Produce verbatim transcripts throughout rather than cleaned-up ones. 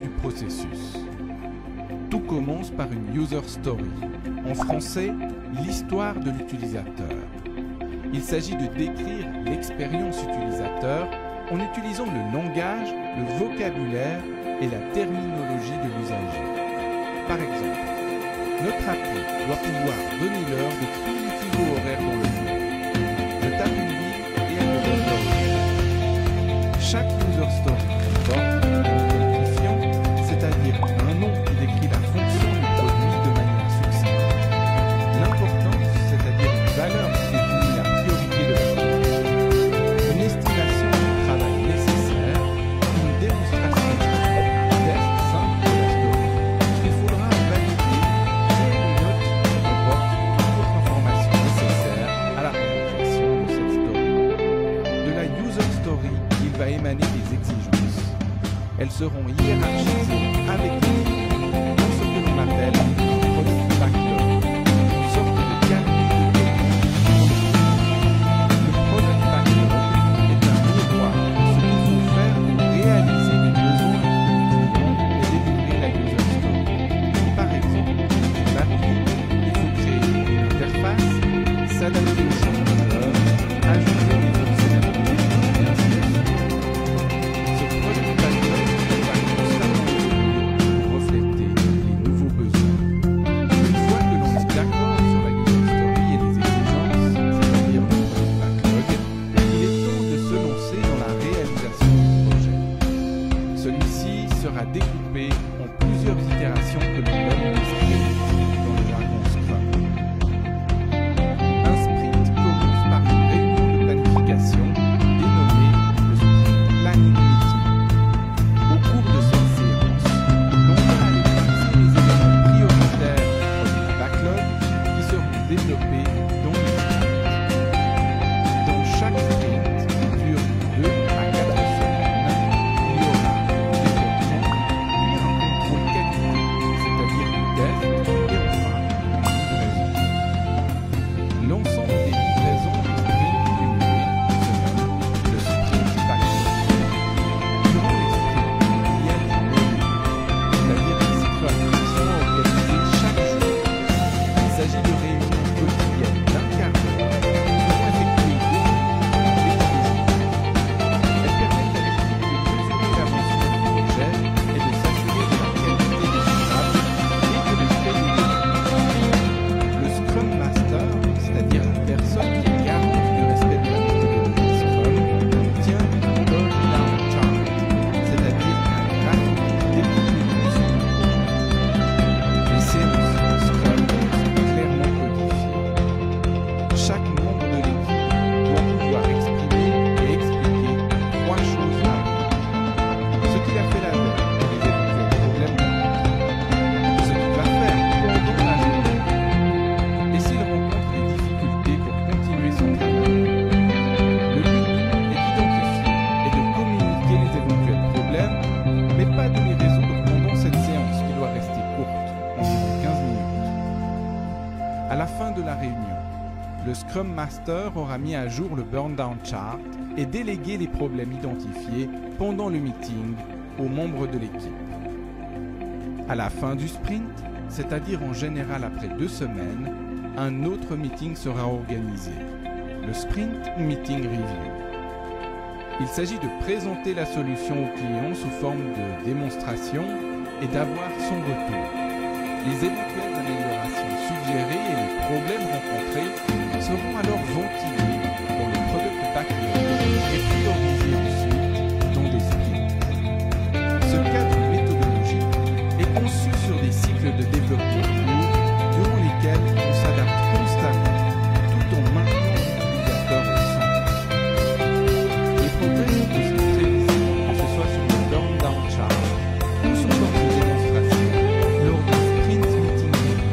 du processus. Tout commence par une user story, en français, l'histoire de l'utilisateur. Il s'agit de décrire l'expérience utilisateur en utilisant le langage, le vocabulaire et la terminologie de l'usager. Par exemple, notre appli doit pouvoir donner l'heure de tous les fuseaux horaires dans le monde. Je tape une ville et elle me donne l'heure. Chaque user story comporte un identifiant, c'est-à-dire un nom qui décrit la fonction du produit de manière succincte. L'importance, c'est-à-dire une valeur qui définit la priorité de la story. Une estimation du travail nécessaire, une démonstration du test simple de la story. Il faudra valider et une note qui comporte toute autre information nécessaire à la réalisation de cette story. De la user story, il va émaner des exigences. Elles seront hiérarchisées avec l'équipe dans ce que l'on appelle un product backlog, une sorte de calcul de produits. Le product backlog est un miroir de ce qu'il faut faire pour réaliser les besoins du client et délivrer la user story. Par exemple, pour l'appli, il faut créer une interface, s'adapter aux changements d'heure, ajouter des fonctionnalités, et ainsi de suite. Ce product backlog va constamment évoluer pour refléter les nouveaux besoins. Une fois que l'on est d'accord sur la user story et les exigences, c'est-à-dire le product backlog, il est temps de se lancer dans la réalisation du projet. Celui-ci sera découpé en plusieurs itérations que l'on nomme des sprints dans le jargon Scrum. Un sprint commence par une réunion de planification dénommée le Sprint Planning Meeting. Au cours de cette séance, l'on va aller préciser les éléments prioritaires du product backlog qui seront développés dans le sprint. Dans chaque sprint, qui dure deux à quatre semaines, il y aura du développement, puis un contrôle qualité, c'est-à-dire du test, et enfin une livraison. L'ensemble des livraisons du sprint cumulé se nomme le sprint backlog. Durant les sprints, il y a des menus, c'est-à-dire des situations qui sont organisées chaque jour. Il s'agit de réunions quotidiennes d'un quart d'heure qui seront effectuées deux minutes et tous les jours. Elles permettent à l'équipe de mesurer l'avancement du projet et de s'assurer de la qualité des livrables et du respect des délais. Le Scrum Master, c'est-à-dire la personne qui est garante du respect de la méthodologie Scrum, tient un burn-down chart, c'est-à-dire un graphique découpé de son projet. Les séances en Scrum sont clairement codifiées. Chaque membre de l'équipe doit pouvoir exprimer et expliquer trois choses à l'autre. Ce qu'il a fait la veille pour les éventuels problèmes rencontrés. Ce qu'il va faire pendant la journée. Et s'il rencontre des difficultés pour continuer son travail. Le but est d'identifier et de communiquer les éventuels problèmes, mais pas de les résoudre pendant cette séance qui doit rester courte, environ quinze minutes. À la fin de la réunion, le Scrum Master aura mis à jour le burn-down chart et délégué les problèmes identifiés pendant le meeting aux membres de l'équipe. À la fin du sprint, c'est-à-dire en général après deux semaines, un autre meeting sera organisé, le Sprint Meeting Review. Il s'agit de présenter la solution au client sous forme de démonstration et d'avoir son retour. Les éventuelles améliorations suggérées et les problèmes rencontrés seront alors ventilés dans le product backlog et priorisés ensuite dans des sprints. Ce cadre méthodologique est conçu sur des cycles de développement courts durant lesquels on s'adapte constamment tout en maintenant l'utilisateur au centre. Les progrès sont aussi très visibles, que ce soit sur le burn-down chart ou sous forme de démonstration lors des sprint meeting review.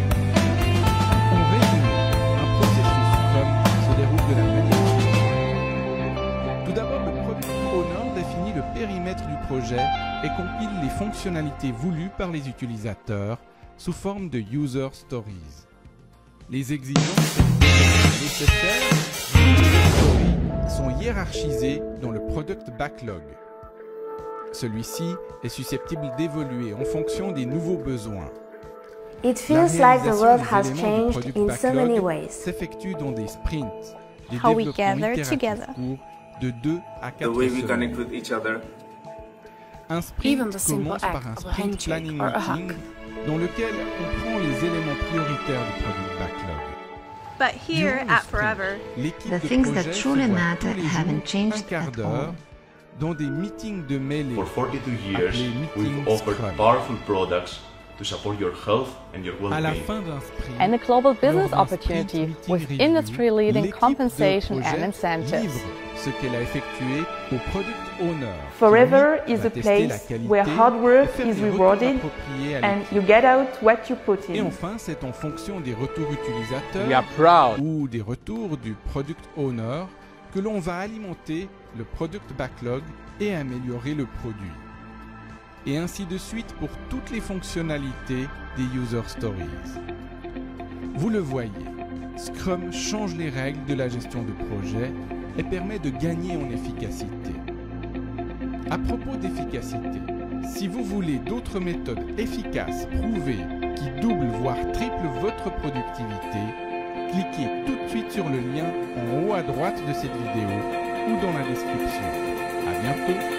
En résumé, un processus Scrum se déroule de la manière suivante. Tout d'abord, le product owner définit le périmètre du projet et compile les fonctionnalités voulues par les utilisateurs sous forme de user stories. Les exigences nécessaires d'une user story sont hiérarchisées dans le product backlog. Celui-ci est susceptible d'évoluer en fonction des nouveaux besoins. It La feels like the réalisation world des has éléments du changed product in so many backlog ways. s'effectue dans des sprints, des How we développements gather itératifs together. courts de deux à The quatre way we connect semaines. with each other. Un sprint Even the simple commence par act un of a sprint handshake planning or a meeting hug. dans lequel on prend les éléments prioritaires du product backlog. But here Durant le at sprint, Forever, l'équipe The de things projet that se truly voit matter tous les haven't jours changed un quart at d'heure all. dans des meetings de mêlée. For forty-two years, appelés we've meetings offered Scrum. powerful products to support your health and your À la well-being. fin d'un sprint, And a global business lors d'un sprint opportunity meeting with review, industry-leading l'équipe de compensation projet and incentives. livre ce qu'elle a effectué au product owner. Forever qui, lui, is va a tester la place qualité where hard work et faire is des retours rewarded appropriés à and l'équipe. you get out what you put Et in. enfin, c'est en fonction des retours utilisateurs We are proud. ou des retours du product owner que l'on va alimenter le product backlog et améliorer le produit. Et ainsi de suite pour toutes les fonctionnalités des user stories. Vous le voyez, Scrum change les règles de la gestion de projet et permet de gagner en efficacité. À propos d'efficacité, si vous voulez d'autres méthodes efficaces, prouvées, qui doublent voire triplent votre productivité, cliquez tout de suite sur le lien en haut à droite de cette vidéo ou dans la description. À bientôt!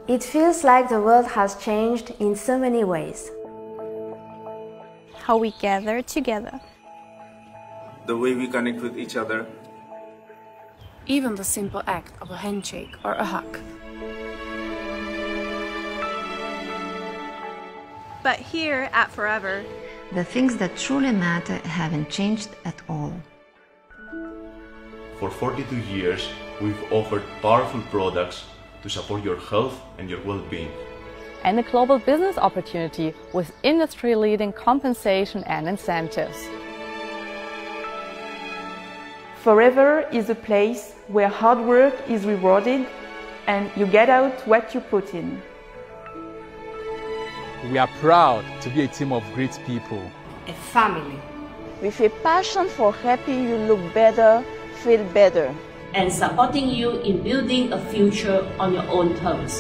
It feels like the world has changed in so many ways. How we gather together. The way we connect with each other. Even the simple act of a handshake or a hug. But here at Forever, the things that truly matter haven't changed at all. For forty-two years, we've offered powerful products to support your health and your well-being. And a global business opportunity with industry-leading compensation and incentives. Forever is a place where hard work is rewarded and you get out what you put in. We are proud to be a team of great people. A family. With a passion for helping you look better, feel better. And supporting you in building a future on your own terms.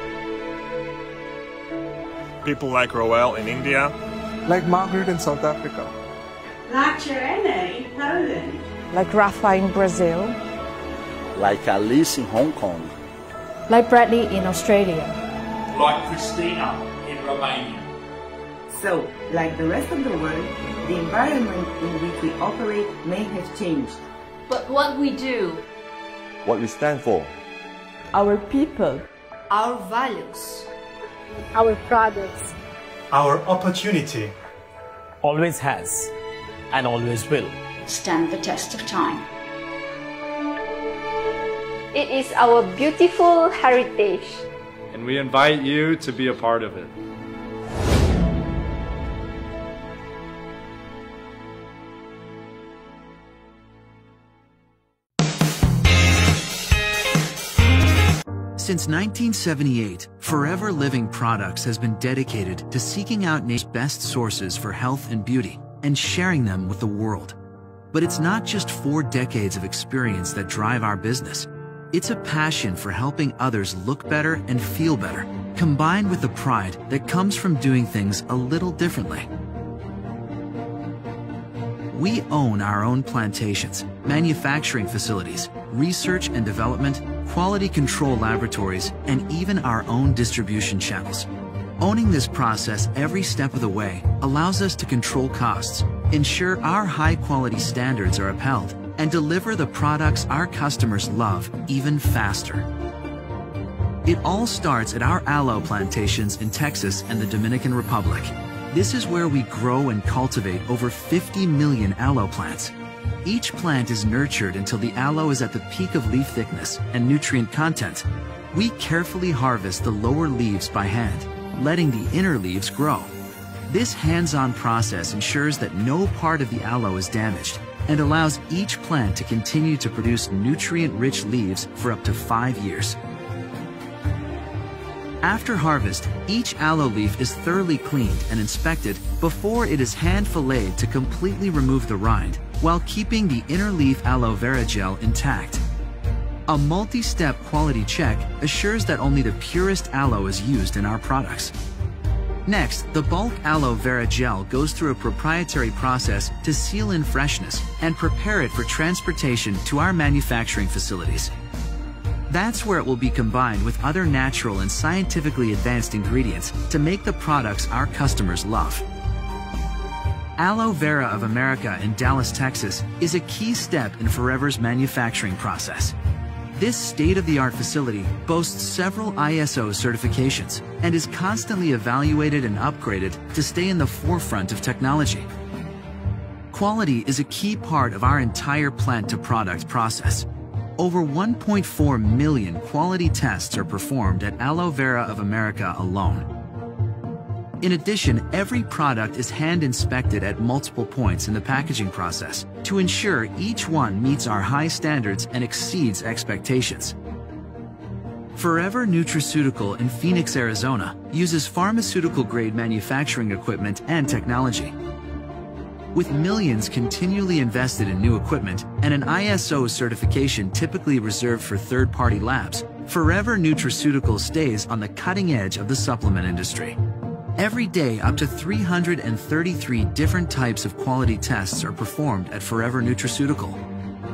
People like Roel in India. Like Margaret in South Africa. Like Joanna in Poland. Like Rafa in Brazil. Like Alice in Hong Kong. Like Bradley in Australia. Like Christina in Romania. So, like the rest of the world, the environment in which we operate may have changed. But what we do, what we stand for, our people, our values, our products, our opportunity, always has and always will stand the test of time. It is our beautiful heritage. And we invite you to be a part of it. Since nineteen seventy-eight, Forever Living Products has been dedicated to seeking out nature's best sources for health and beauty and sharing them with the world. But it's not just four decades of experience that drive our business. It's a passion for helping others look better and feel better, combined with the pride that comes from doing things a little differently. We own our own plantations, manufacturing facilities, research and development, quality control laboratories, and even our own distribution channels. Owning this process every step of the way allows us to control costs, ensure our high-quality standards are upheld, and deliver the products our customers love even faster. It all starts at our aloe plantations in Texas and the Dominican Republic. This is where we grow and cultivate over fifty million aloe plants. Each plant is nurtured until the aloe is at the peak of leaf thickness and nutrient content. We carefully harvest the lower leaves by hand, letting the inner leaves grow. This hands-on process ensures that no part of the aloe is damaged and allows each plant to continue to produce nutrient-rich leaves for up to five years. After harvest, each aloe leaf is thoroughly cleaned and inspected before it is hand-filleted to completely remove the rind, while keeping the inner leaf aloe vera gel intact. A multi-step quality check assures that only the purest aloe is used in our products. Next, the bulk aloe vera gel goes through a proprietary process to seal in freshness and prepare it for transportation to our manufacturing facilities. That's where it will be combined with other natural and scientifically advanced ingredients to make the products our customers love. Aloe Vera of America in Dallas, Texas is a key step in Forever's manufacturing process. This state-of-the-art facility boasts several I S O certifications and is constantly evaluated and upgraded to stay in the forefront of technology. Quality is a key part of our entire plant-to-product process. Over one point four million quality tests are performed at Aloe Vera of America alone. In addition, every product is hand-inspected at multiple points in the packaging process to ensure each one meets our high standards and exceeds expectations. Forever Nutraceutical in Phoenix, Arizona uses pharmaceutical-grade manufacturing equipment and technology. With millions continually invested in new equipment and an I S O certification typically reserved for third-party labs, Forever Nutraceutical stays on the cutting edge of the supplement industry. Every day, up to three hundred thirty-three different types of quality tests are performed at Forever Nutraceutical.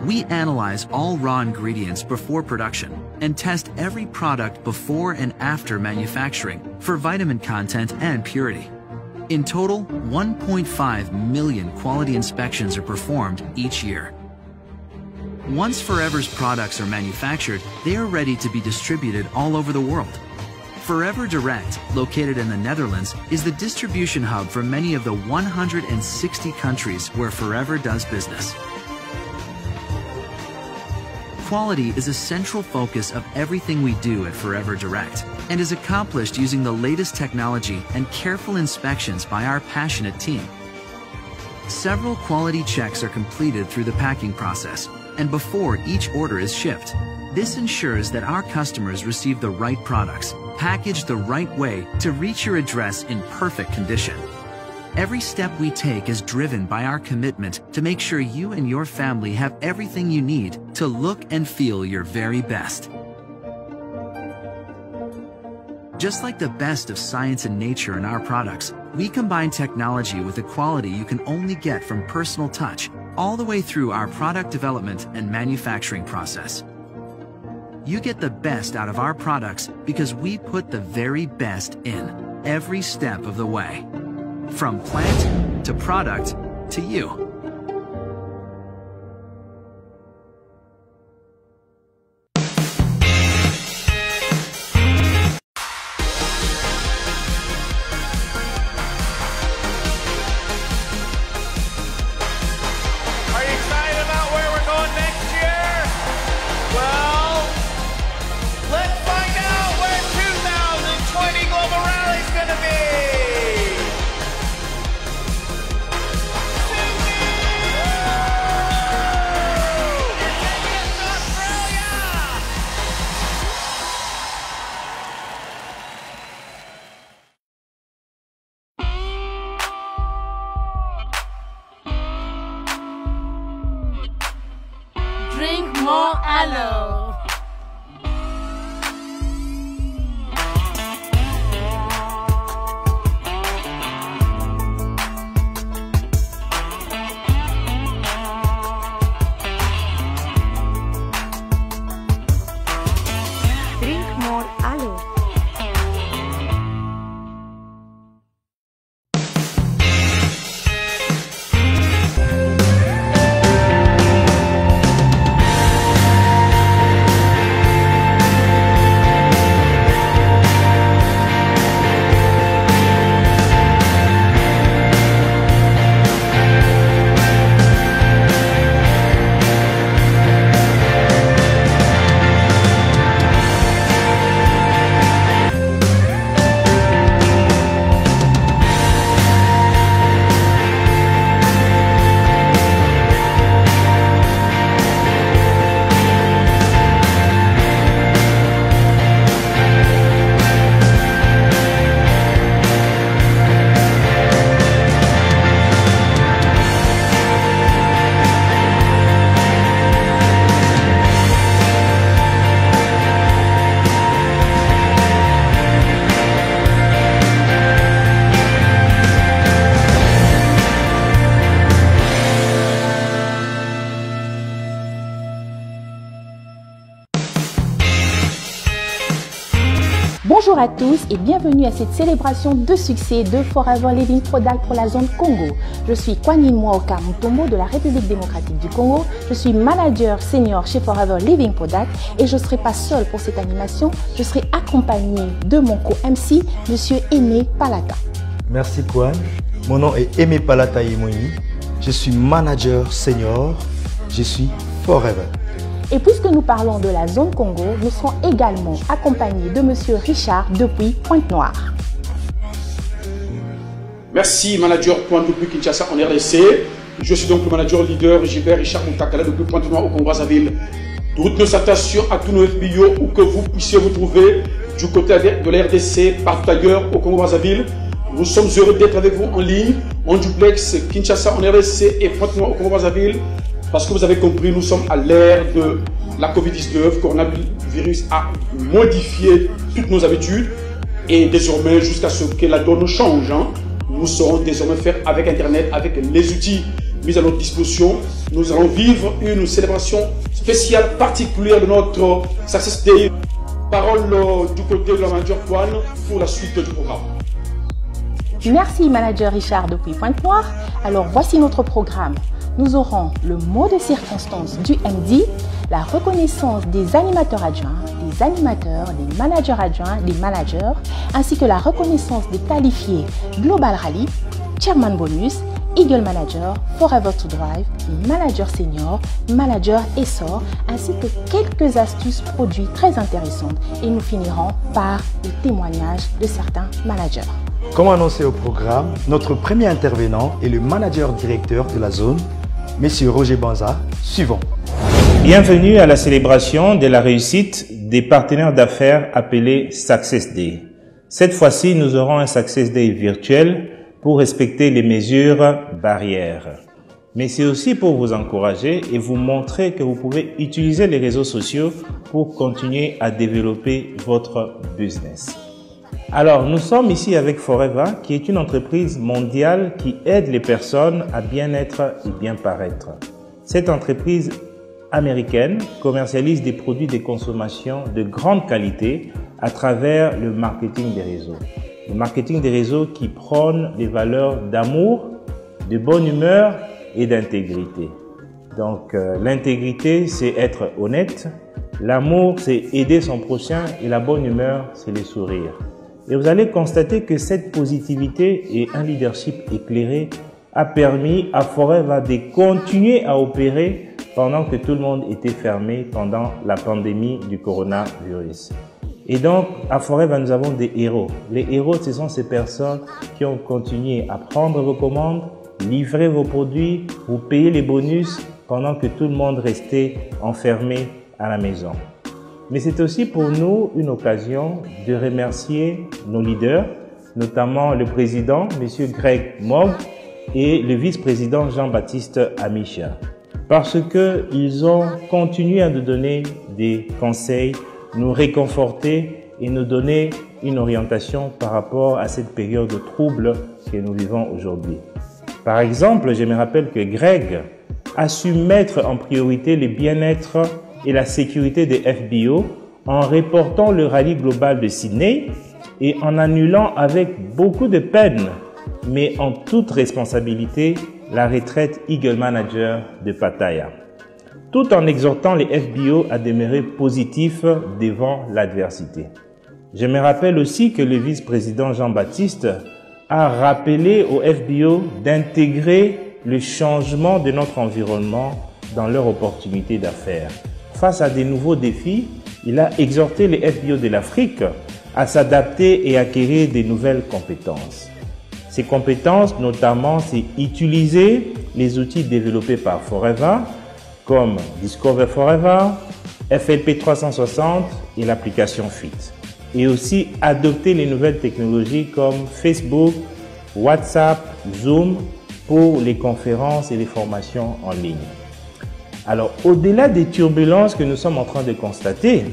We analyze all raw ingredients before production and test every product before and after manufacturing for vitamin content and purity. In total, one point five million quality inspections are performed each year. Once Forever's products are manufactured, they are ready to be distributed all over the world. Forever Direct, located in the Netherlands, is the distribution hub for many of the one hundred sixty countries where Forever does business. Quality is a central focus of everything we do at Forever Direct and is accomplished using the latest technology and careful inspections by our passionate team. Several quality checks are completed through the packing process and before each order is shipped. This ensures that our customers receive the right products, packaged the right way to reach your address in perfect condition. Every step we take is driven by our commitment to make sure you and your family have everything you need to look and feel your very best. Just like the best of science and nature in our products, we combine technology with the quality you can only get from personal touch, all the way through our product development and manufacturing process. You get the best out of our products because we put the very best in every step of the way. From plant to product to you. Drink more aloe. Drink more aloe. Bonjour à tous et bienvenue à cette célébration de succès de Forever Living Product pour la zone Congo. Je suis Kwani Mwaoka Mutombo de la République démocratique du Congo. Je suis manager senior chez Forever Living Product et je ne serai pas seule pour cette animation. Je serai accompagnée de mon co-M C, Monsieur Aimé Palata. Merci Kwan. Mon nom est Aimé Palata Yimouni. Je suis manager senior. Je suis Forever. Et puisque nous parlons de la zone Congo, nous serons également accompagnés de Monsieur Richard depuis Pointe-Noire. Merci, manager Pointe depuis Kinshasa en R D C. Je suis donc le manager leader Gilbert Richard Moutakala depuis Pointe-Noire au Congo-Brazzaville. Toutes nos salutations à tous nos F B I O où que vous puissiez vous trouver du côté de la R D C, partout ailleurs au Congo-Brazzaville. Nous sommes heureux d'être avec vous en ligne, en duplex Kinshasa en R D C et Pointe-Noire au Congo-Brazzaville. Parce que vous avez compris, nous sommes à l'ère de la Covid dix-neuf. Le coronavirus a modifié toutes nos habitudes. Et désormais, jusqu'à ce que la donne change, hein, nous saurons désormais faire avec Internet, avec les outils mis à notre disposition. Nous allons vivre une célébration spéciale, particulière de notre Success Day. Parole du côté de la manager Toine pour la suite du programme. Merci manager Richard depuis Pointe-Noire. Alors voici notre programme. Nous aurons le mot de circonstance du M D, la reconnaissance des animateurs adjoints, des animateurs, des managers adjoints, des managers, ainsi que la reconnaissance des qualifiés Global Rally, Chairman Bonus, Eagle Manager, Forever to Drive, Manager Senior, Manager Essor, ainsi que quelques astuces produits très intéressantes. Et nous finirons par le témoignage de certains managers. Comme annoncé au programme, notre premier intervenant est le manager directeur de la zone, M. Roger Banza. Suivons. Bienvenue à la célébration de la réussite des partenaires d'affaires appelés Success Day. Cette fois-ci, nous aurons un Success Day virtuel pour respecter les mesures barrières. Mais c'est aussi pour vous encourager et vous montrer que vous pouvez utiliser les réseaux sociaux pour continuer à développer votre business. Alors, nous sommes ici avec Forever, qui est une entreprise mondiale qui aide les personnes à bien être et bien paraître. Cette entreprise américaine commercialise des produits de consommation de grande qualité à travers le marketing des réseaux. Le marketing des réseaux qui prône les valeurs d'amour, de bonne humeur et d'intégrité. Donc, euh, l'intégrité, c'est être honnête. L'amour, c'est aider son prochain. Et la bonne humeur, c'est les sourires. Et vous allez constater que cette positivité et un leadership éclairé a permis à Forever de continuer à opérer pendant que tout le monde était fermé pendant la pandémie du coronavirus. Et donc, à Forever, nous avons des héros. Les héros, ce sont ces personnes qui ont continué à prendre vos commandes, livrer vos produits, vous payer les bonus pendant que tout le monde restait enfermé à la maison. Mais c'est aussi pour nous une occasion de remercier nos leaders, notamment le président, M. Greg Mogg, et le vice-président Jean-Baptiste Amicha, parce qu'ils ont continué à nous donner des conseils, nous réconforter et nous donner une orientation par rapport à cette période de trouble que nous vivons aujourd'hui. Par exemple, je me rappelle que Greg a su mettre en priorité le bien-être et la sécurité des F B O en reportant le rallye global de Sydney et en annulant avec beaucoup de peine, mais en toute responsabilité, la retraite Eagle Manager de Pattaya, tout en exhortant les F B O à demeurer positifs devant l'adversité. Je me rappelle aussi que le vice-président Jean-Baptiste a rappelé aux F B O d'intégrer le changement de notre environnement dans leurs opportunités d'affaires. Face à des nouveaux défis, il a exhorté les F B O de l'Afrique à s'adapter et acquérir des nouvelles compétences. Ces compétences, notamment, c'est utiliser les outils développés par Forever, comme Discover Forever, F L P trois cent soixante et l'application Fit. Et aussi adopter les nouvelles technologies comme Facebook, WhatsApp, Zoom pour les conférences et les formations en ligne. Alors, au-delà des turbulences que nous sommes en train de constater,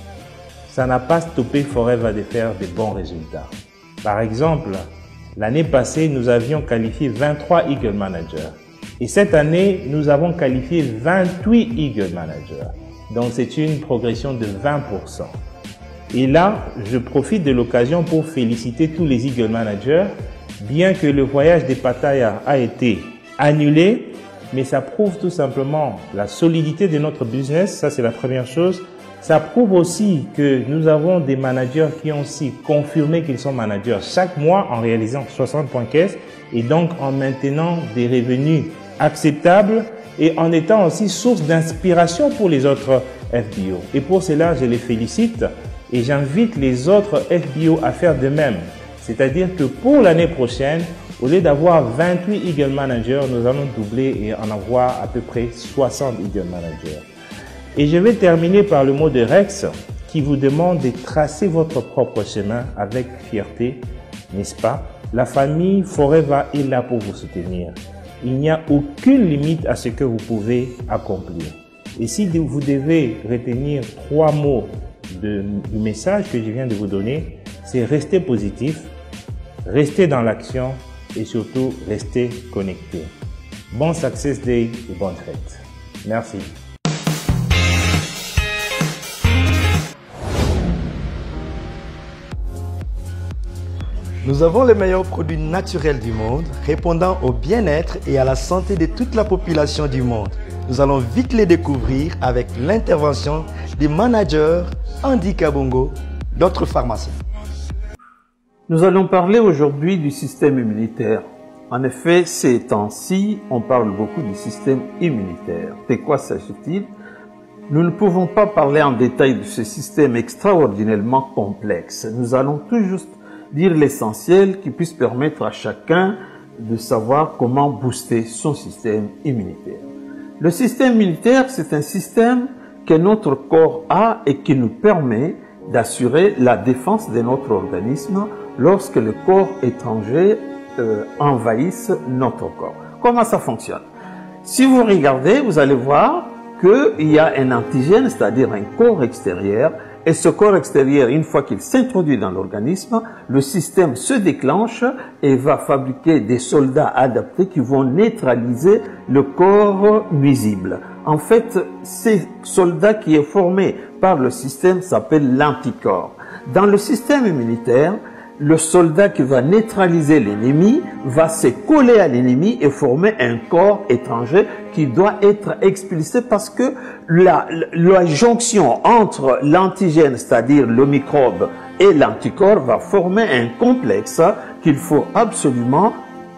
ça n'a pas stoppé Forever de faire de bons résultats. Par exemple, l'année passée, nous avions qualifié vingt-trois Eagle Managers. Et cette année, nous avons qualifié vingt-huit Eagle Managers. Donc, c'est une progression de vingt pour cent. Et là, je profite de l'occasion pour féliciter tous les Eagle Managers, bien que le voyage des Pattaya a été annulé, mais ça prouve tout simplement la solidité de notre business, ça c'est la première chose. Ça prouve aussi que nous avons des managers qui ont aussi confirmé qu'ils sont managers chaque mois en réalisant soixante points caisse et donc en maintenant des revenus acceptables et en étant aussi source d'inspiration pour les autres F B O. Et pour cela, je les félicite et j'invite les autres F B O à faire de même. C'est-à-dire que pour l'année prochaine, au lieu d'avoir vingt-huit Eagle Managers, nous allons doubler et en avoir à peu près soixante Eagle Managers. Et je vais terminer par le mot de Rex qui vous demande de tracer votre propre chemin avec fierté, n'est-ce pas? La famille Forever est là pour vous soutenir. Il n'y a aucune limite à ce que vous pouvez accomplir. Et si vous devez retenir trois mots de, du message que je viens de vous donner, c'est rester positif, rester dans l'action et surtout restez connectés. Bon Success Day et bonne fête. Merci. Nous avons les meilleurs produits naturels du monde, répondant au bien-être et à la santé de toute la population du monde. Nous allons vite les découvrir avec l'intervention des managers Andy Kabongo, notre pharmacien. Nous allons parler aujourd'hui du système immunitaire. En effet, ces temps-ci, on parle beaucoup du système immunitaire. De quoi s'agit-il? Nous ne pouvons pas parler en détail de ce système extraordinairement complexe. Nous allons tout juste dire l'essentiel qui puisse permettre à chacun de savoir comment booster son système immunitaire. Le système immunitaire, c'est un système que notre corps a et qui nous permet d'assurer la défense de notre organisme lorsque le corps étranger euh, envahisse notre corps. Comment ça fonctionne? Si vous regardez, vous allez voir qu'il y a un antigène, c'est-à-dire un corps extérieur. Et ce corps extérieur, une fois qu'il s'introduit dans l'organisme, le système se déclenche et va fabriquer des soldats adaptés qui vont neutraliser le corps nuisible. En fait, ces soldats qui est formé par le système s'appelle l'anticorps. Dans le système immunitaire, le soldat qui va neutraliser l'ennemi va se coller à l'ennemi et former un corps étranger qui doit être expulsé parce que la, la jonction entre l'antigène, c'est-à-dire le microbe, et l'anticorps va former un complexe qu'il faut absolument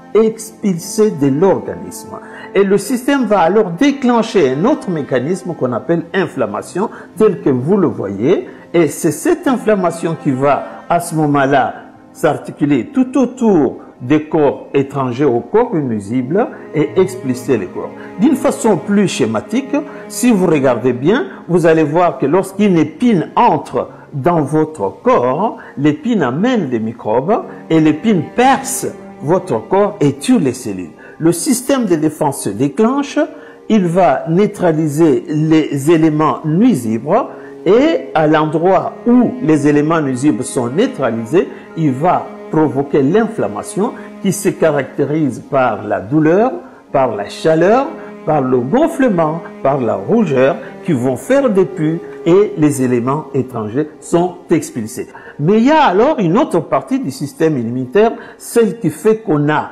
expulser de l'organisme. Et le système va alors déclencher un autre mécanisme qu'on appelle inflammation, tel que vous le voyez. Et c'est cette inflammation qui va, à ce moment-là, s'articuler tout autour des corps étrangers au corps nuisible et expulser les corps. D'une façon plus schématique, si vous regardez bien, vous allez voir que lorsqu'une épine entre dans votre corps, l'épine amène des microbes et l'épine perce votre corps et tue les cellules. Le système de défense se déclenche, il va neutraliser les éléments nuisibles et à l'endroit où les éléments nuisibles sont neutralisés, il va provoquer l'inflammation qui se caractérise par la douleur, par la chaleur, par le gonflement, par la rougeur qui vont faire des pus et les éléments étrangers sont expulsés. Mais il y a alors une autre partie du système immunitaire, celle qui fait qu'on a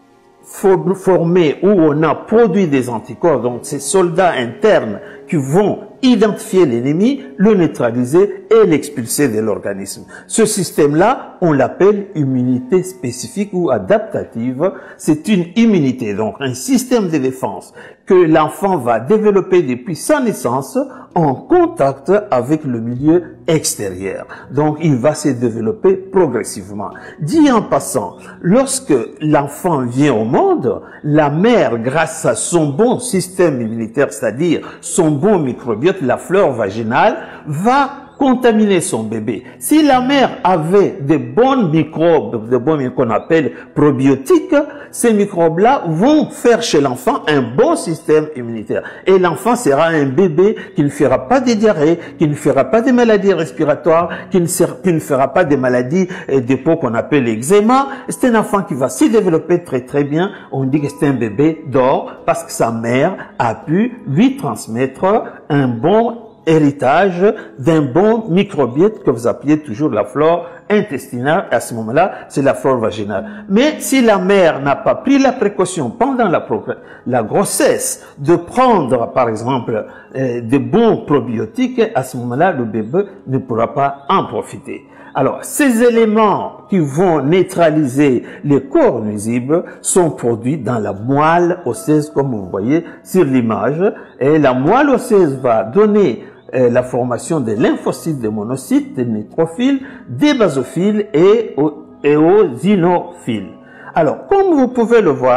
formé ou on a produit des anticorps, donc ces soldats internes qui vont identifier l'ennemi, le neutraliser et l'expulser de l'organisme. Ce système-là, on l'appelle immunité spécifique ou adaptative. C'est une immunité, donc un système de défense que l'enfant va développer depuis sa naissance en contact avec le milieu extérieur. Donc, il va se développer progressivement. Dit en passant, lorsque l'enfant vient au monde, la mère, grâce à son bon système immunitaire, c'est-à-dire son bon microbiote, la flore vaginale, va contaminer son bébé. Si la mère avait des bons microbes, des bons qu'on appelle probiotiques, ces microbes-là vont faire chez l'enfant un bon système immunitaire. Et l'enfant sera un bébé qui ne fera pas de diarrhée, qui ne fera pas de maladies respiratoires, qui ne, sera, qui ne fera pas des maladies euh, de peau qu'on appelle l'eczéma. C'est un enfant qui va se développer très très bien. On dit que c'est un bébé d'or parce que sa mère a pu lui transmettre un bon héritage d'un bon microbiote que vous appelez toujours la flore intestinale. À ce moment-là, c'est la flore vaginale. Mais si la mère n'a pas pris la précaution pendant la, la grossesse de prendre, par exemple, euh, de bons probiotiques, à ce moment-là, le bébé ne pourra pas en profiter. Alors, ces éléments qui vont neutraliser les corps nuisibles sont produits dans la moelle osseuse, comme vous voyez sur l'image. Et la moelle osseuse va donner euh, la formation des lymphocytes, des monocytes, des neutrophiles, des basophiles et, et aux eosinophiles. Alors, comme vous pouvez le voir,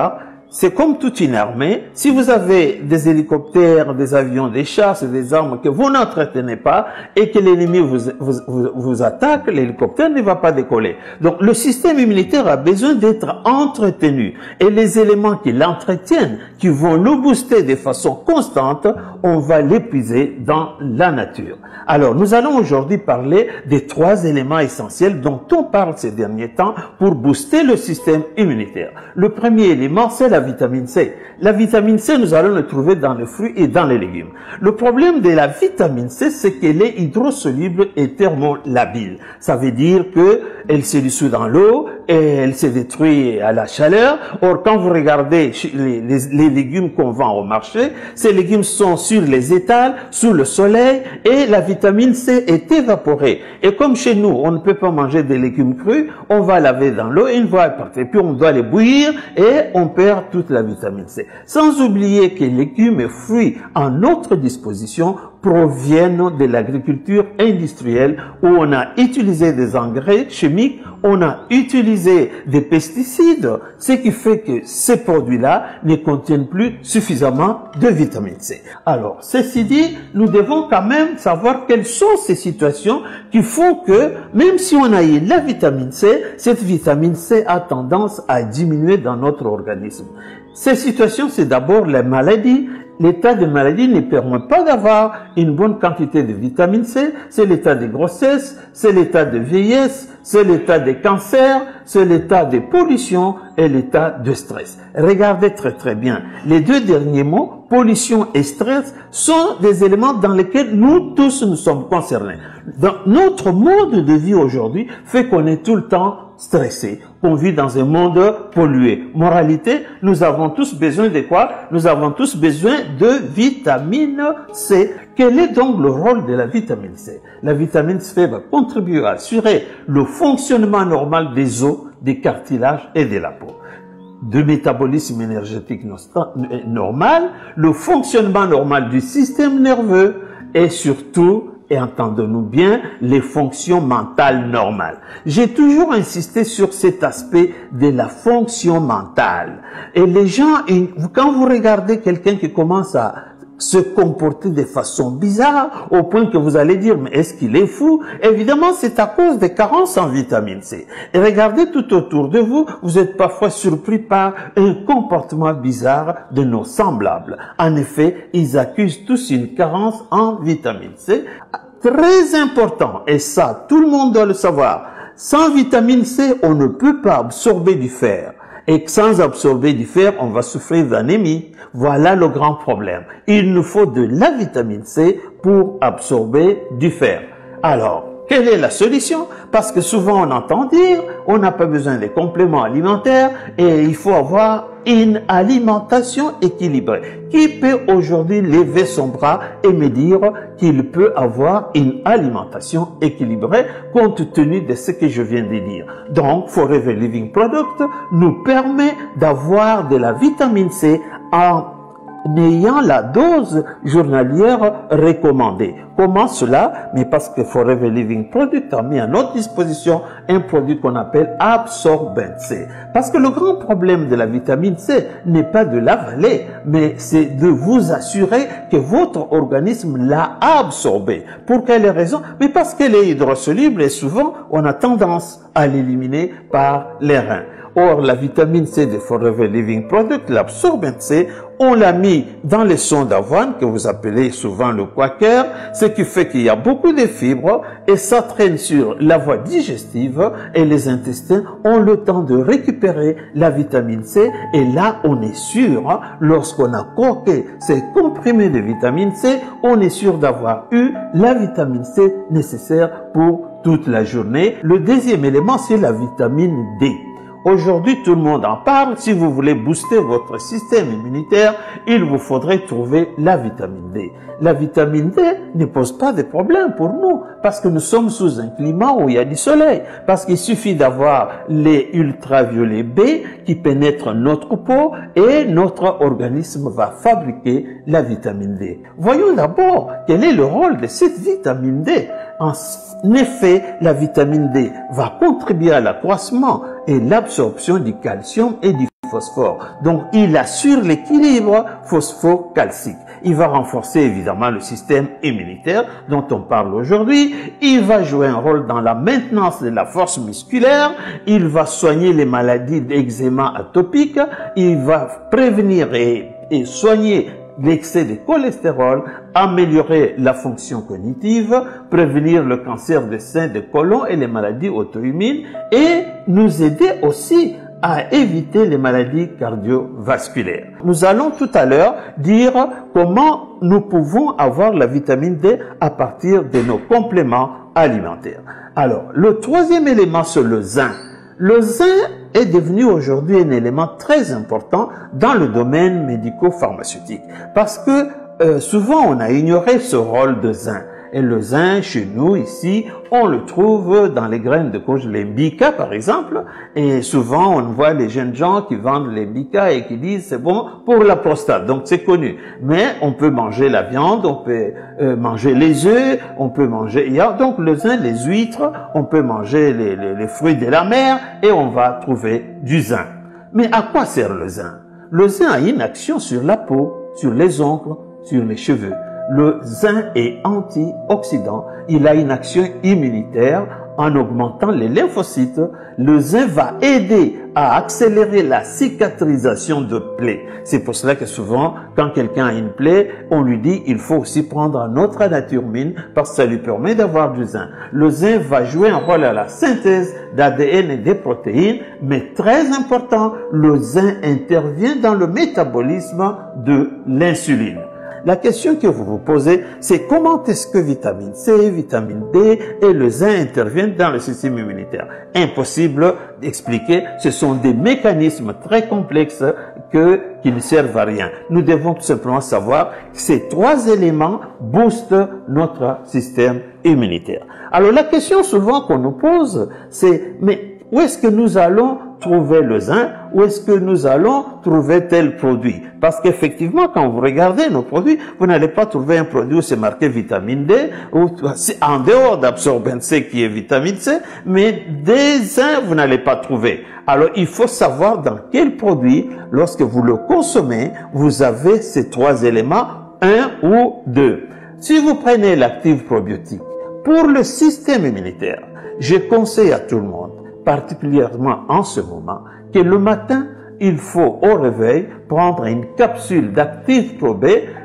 c'est comme toute une armée. Si vous avez des hélicoptères, des avions, des chars, des armes que vous n'entretenez pas et que l'ennemi vous, vous, vous, vous attaque, l'hélicoptère ne va pas décoller. Donc le système immunitaire a besoin d'être entretenu. Et les éléments qui l'entretiennent, qui vont le booster de façon constante, on va l'épuiser dans la nature. Alors nous allons aujourd'hui parler des trois éléments essentiels dont on parle ces derniers temps pour booster le système immunitaire. Le premier élément, c'est la vitamine C. La vitamine C, nous allons le trouver dans les fruits et dans les légumes. Le problème de la vitamine C, c'est qu'elle est hydrosoluble et thermolabile. Ça veut dire que elle se dissout dans l'eau et elle se détruit à la chaleur. Or, quand vous regardez les, les, les légumes qu'on vend au marché, ces légumes sont sur les étals, sous le soleil, et la vitamine C est évaporée. Et comme chez nous, on ne peut pas manger des légumes crus, on va laver dans l'eau et une fois partir. Puis on doit les bouillir et on perd toute la vitamine C. Sans oublier que les légumes et fruits en notre disposition proviennent de l'agriculture industrielle où on a utilisé des engrais chimiques, on a utilisé des pesticides, ce qui fait que ces produits-là ne contiennent plus suffisamment de vitamine C. Alors, ceci dit, nous devons quand même savoir quelles sont ces situations qui font que, même si on a eu la vitamine C, cette vitamine C a tendance à diminuer dans notre organisme. Ces situations, c'est d'abord les maladies. L'état de maladie ne permet pas d'avoir une bonne quantité de vitamine C. C'est l'état de grossesse, c'est l'état de vieillesse, c'est l'état de cancer, c'est l'état de pollution et l'état de stress. Regardez très très bien. Les deux derniers mots, pollution et stress, sont des éléments dans lesquels nous tous nous sommes concernés. Dans notre mode de vie aujourd'hui fait qu'on est tout le temps stressé, qu'on vit dans un monde pollué. Moralité, nous avons tous besoin de quoi? Nous avons tous besoin de vitamine C. Quel est donc le rôle de la vitamine C? La vitamine C va contribuer à assurer le fonctionnement normal des os, des cartilages et de la peau. De métabolisme énergétique normal, le fonctionnement normal du système nerveux et surtout, et entendons-nous bien, les fonctions mentales normales. J'ai toujours insisté sur cet aspect de la fonction mentale. Et les gens, quand vous regardez quelqu'un qui commence à se comporter de façon bizarre, au point que vous allez dire, mais est-ce qu'il est fou? Évidemment, c'est à cause des carences en vitamine C. Et regardez tout autour de vous, vous êtes parfois surpris par un comportement bizarre de nos semblables. En effet, ils accusent tous une carence en vitamine C. Très important, et ça, tout le monde doit le savoir. Sans vitamine C, on ne peut pas absorber du fer. Et sans absorber du fer, on va souffrir d'anémie. Voilà le grand problème. Il nous faut de la vitamine C pour absorber du fer. Alors, quelle est la solution? Parce que souvent on entend dire, on n'a pas besoin de compléments alimentaires et il faut avoir une alimentation équilibrée. Qui peut aujourd'hui lever son bras et me dire qu'il peut avoir une alimentation équilibrée compte tenu de ce que je viens de dire? Donc, Forever Living Product nous permet d'avoir de la vitamine C en ayant la dose journalière recommandée. Comment cela? Mais parce que Forever Living Product a mis à notre disposition un produit qu'on appelle Absorbent C. Parce que le grand problème de la vitamine C n'est pas de l'avaler, mais c'est de vous assurer que votre organisme l'a absorbée. Pour quelle raison? Mais parce qu'elle est hydrosoluble et souvent on a tendance à l'éliminer par les reins. Or, la vitamine C de Forever Living Product, l'Absorbent C, on l'a mis dans les sons d'avoine que vous appelez souvent le quaker, ce qui fait qu'il y a beaucoup de fibres et ça traîne sur la voie digestive et les intestins ont le temps de récupérer la vitamine C et là on est sûr, hein, lorsqu'on a croqué ces comprimés de vitamine C, on est sûr d'avoir eu la vitamine C nécessaire pour toute la journée. Le deuxième élément, c'est la vitamine D. Aujourd'hui, tout le monde en parle. Si vous voulez booster votre système immunitaire, il vous faudrait trouver la vitamine D. La vitamine D ne pose pas de problème pour nous parce que nous sommes sous un climat où il y a du soleil. Parce qu'il suffit d'avoir les ultraviolets B qui pénètrent notre peau et notre organisme va fabriquer la vitamine D. Voyons d'abord quel est le rôle de cette vitamine D. En effet, la vitamine D va contribuer à l'accroissement et l'absorption du calcium et du phosphore. Donc, il assure l'équilibre phosphocalcique. Il va renforcer évidemment le système immunitaire dont on parle aujourd'hui. Il va jouer un rôle dans la maintenance de la force musculaire. Il va soigner les maladies d'eczéma atopique. Il va prévenir et, et soigner l'excès de cholestérol, améliorer la fonction cognitive, prévenir le cancer des seins, de côlon et les maladies auto-immunes et nous aider aussi à éviter les maladies cardiovasculaires. Nous allons tout à l'heure dire comment nous pouvons avoir la vitamine D à partir de nos compléments alimentaires. Alors, le troisième élément, c'est le zinc. Le zinc est devenu aujourd'hui un élément très important dans le domaine médico-pharmaceutique parce que euh, souvent on a ignoré ce rôle de zinc. Et le zinc, chez nous, ici, on le trouve dans les graines de courge, les bica par exemple. Et souvent, on voit les jeunes gens qui vendent les bica et qui disent c'est bon pour la prostate. Donc, c'est connu. Mais on peut manger la viande, on peut euh, manger les œufs, on peut manger... Il y a donc le zinc, les huîtres, on peut manger les, les, les fruits de la mer et on va trouver du zinc. Mais à quoi sert le zinc? Le zinc a une action sur la peau, sur les ongles, sur les cheveux. Le zinc est antioxydant, il a une action immunitaire en augmentant les lymphocytes. Le zinc va aider à accélérer la cicatrisation de plaies. C'est pour cela que souvent, quand quelqu'un a une plaie, on lui dit il faut aussi prendre un autre naturmine parce que ça lui permet d'avoir du zinc. Le zinc va jouer un rôle à la synthèse d'A D N et des protéines, mais très important, le zinc intervient dans le métabolisme de l'insuline. La question que vous vous posez, c'est comment est-ce que vitamine C, vitamine D et le zinc interviennent dans le système immunitaire? Impossible d'expliquer, ce sont des mécanismes très complexes que, qui ne servent à rien. Nous devons tout simplement savoir que ces trois éléments boostent notre système immunitaire. Alors la question souvent qu'on nous pose, c'est mais où est-ce que nous allons trouver le zinc? Où est-ce que nous allons trouver tel produit? Parce qu'effectivement, quand vous regardez nos produits, vous n'allez pas trouver un produit où c'est marqué vitamine D, ou en dehors d'absorbent C qui est vitamine C, mais des zinc, vous n'allez pas trouver. Alors, il faut savoir dans quel produit, lorsque vous le consommez, vous avez ces trois éléments, un ou deux. Si vous prenez l'active probiotique, pour le système immunitaire, je conseille à tout le monde, particulièrement en ce moment, que le matin, il faut au réveil prendre une capsule d'Active Pro-B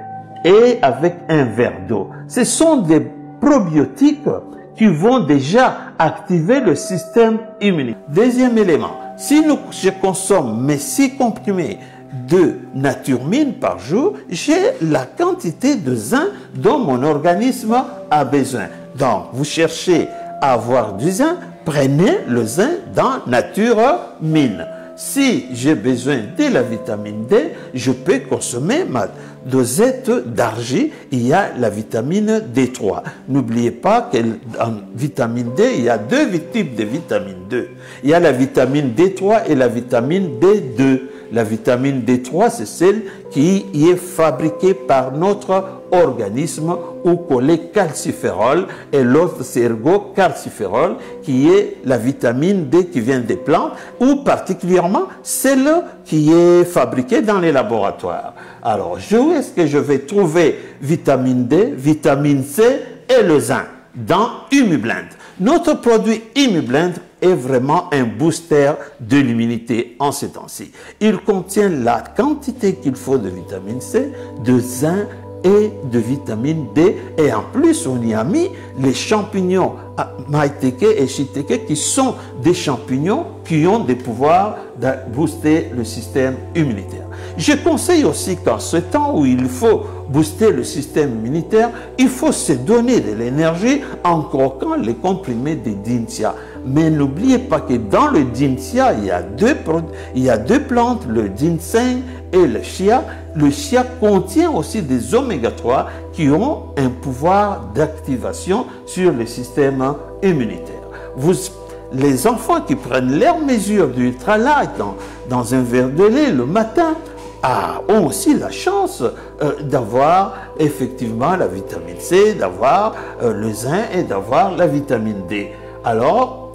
et avec un verre d'eau. Ce sont des probiotiques qui vont déjà activer le système immunitaire. Deuxième élément, si nous, je consomme mes six comprimés de naturmine par jour, j'ai la quantité de zinc dont mon organisme a besoin. Donc, vous cherchez à avoir du zinc, prenez le zinc dans Nature-Mine. Si j'ai besoin de la vitamine D, je peux consommer ma dosette d'argile. Il y a la vitamine D trois. N'oubliez pas qu'en vitamine D, il y a deux types de vitamine D. Il y a la vitamine D trois et la vitamine D deux. La vitamine D trois, c'est celle qui est fabriquée par notre organisme ou cholécalciférol, et l'autre c'est ergocalciférol qui est la vitamine D qui vient des plantes ou particulièrement celle qui est fabriquée dans les laboratoires. Alors, où est-ce que je vais trouver vitamine D, vitamine C et le zinc? Dans Immublend. Notre produit Immublend est vraiment un booster de l'immunité en ces temps-ci. Il contient la quantité qu'il faut de vitamine C, de zinc et de vitamine D. Et en plus, on y a mis les champignons maïteke et shiteke qui sont des champignons qui ont des pouvoirs de booster le système immunitaire. Je conseille aussi qu'en ce temps où il faut booster le système immunitaire, il faut se donner de l'énergie en croquant les comprimés de Dinsia. Mais n'oubliez pas que dans le Dinsia, il y a deux, il y a deux plantes, le ginseng et le chia. Le chia contient aussi des oméga trois qui ont un pouvoir d'activation sur le système immunitaire. Vous, les enfants qui prennent leurs mesures d'ultralight dans, dans un verre de lait le matin, Ah, ont aussi la chance euh, d'avoir effectivement la vitamine C, d'avoir euh, le zinc et d'avoir la vitamine D. Alors,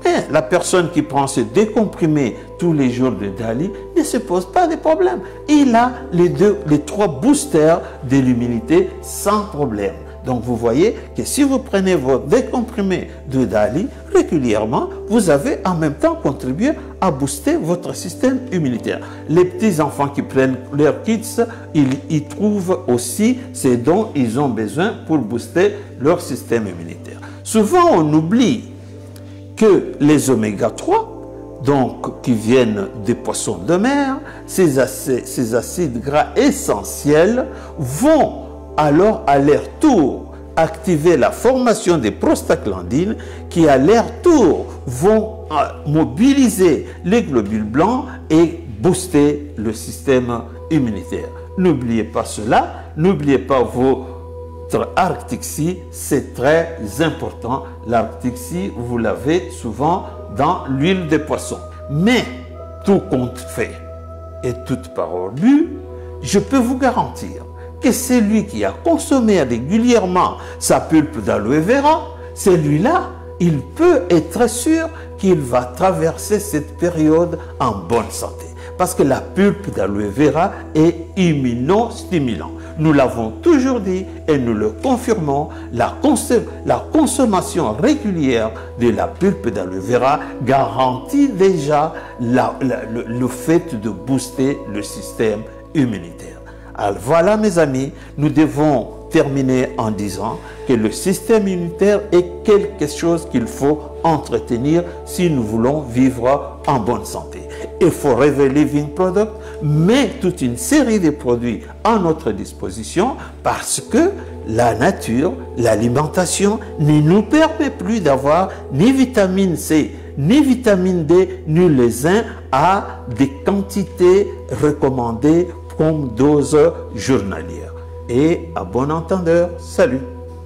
Mais la personne qui prend ce décomprimé tous les jours de Dali ne se pose pas de problème. Il a les, deux, les trois boosters de l'immunité sans problème. Donc vous voyez que si vous prenez votre décomprimé de Dali régulièrement, vous avez en même temps contribué à booster votre système immunitaire. Les petits enfants qui prennent leurs kits, ils, ils trouvent aussi ce dont ils ont besoin pour booster leur système immunitaire. Souvent on oublie que les oméga trois, donc qui viennent des poissons de mer, ces acides, ces acides gras essentiels vont alors à leur tour activer la formation des prostaglandines qui à leur tour vont mobiliser les globules blancs et booster le système immunitaire. N'oubliez pas cela, n'oubliez pas votre Arctic-C, c'est très important. L'Arctic-C, vous l'avez souvent dans l'huile de poisson. Mais tout compte fait et toute parole lue, je peux vous garantir que celui qui a consommé régulièrement sa pulpe d'aloe vera, celui-là, il peut être sûr qu'il va traverser cette période en bonne santé. Parce que la pulpe d'aloe vera est immunostimulant. Nous l'avons toujours dit et nous le confirmons, la, cons la consommation régulière de la pulpe d'aloe vera garantit déjà la, la, le, le fait de booster le système immunitaire. Alors voilà mes amis, nous devons terminer en disant que le système immunitaire est quelque chose qu'il faut entretenir si nous voulons vivre en bonne santé. Et Forever Living Product met toute une série de produits à notre disposition parce que la nature, l'alimentation ne nous permet plus d'avoir ni vitamine C, ni vitamine D, ni les uns à des quantités recommandées comme dose journalière. Et à bon entendeur, salut.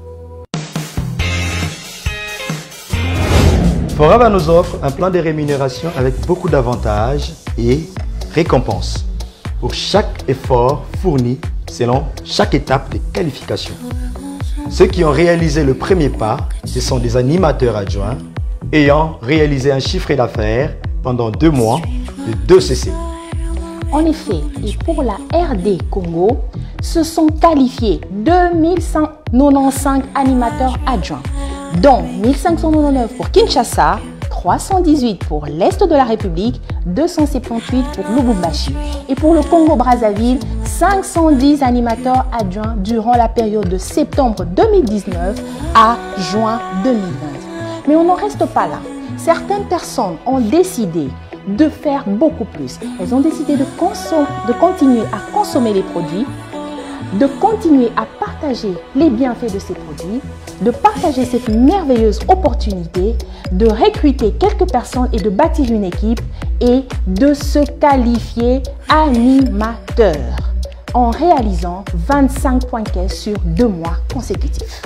Forever nous offre un plan de rémunération avec beaucoup d'avantages et récompenses pour chaque effort fourni selon chaque étape de qualification. Ceux qui ont réalisé le premier pas, ce sont des animateurs adjoints ayant réalisé un chiffre d'affaires pendant deux mois de deux C C. En effet, et pour la R D Congo, se sont qualifiés deux mille cent quatre-vingt-quinze animateurs adjoints, dont mille cinq cent quatre-vingt-dix-neuf pour Kinshasa, trois cent dix-huit pour l'Est de la République, deux cent soixante-dix-huit pour Lubumbashi. Et pour le Congo-Brazzaville, cinq cent dix animateurs adjoints durant la période de septembre deux mille dix-neuf à juin deux mille vingt. Mais on n'en reste pas là. Certaines personnes ont décidé de faire beaucoup plus. Elles ont décidé de, de continuer à consommer les produits, de continuer à partager les bienfaits de ces produits, de partager cette merveilleuse opportunité, de recruter quelques personnes et de bâtir une équipe et de se qualifier animateur en réalisant vingt-cinq points caisse sur deux mois consécutifs.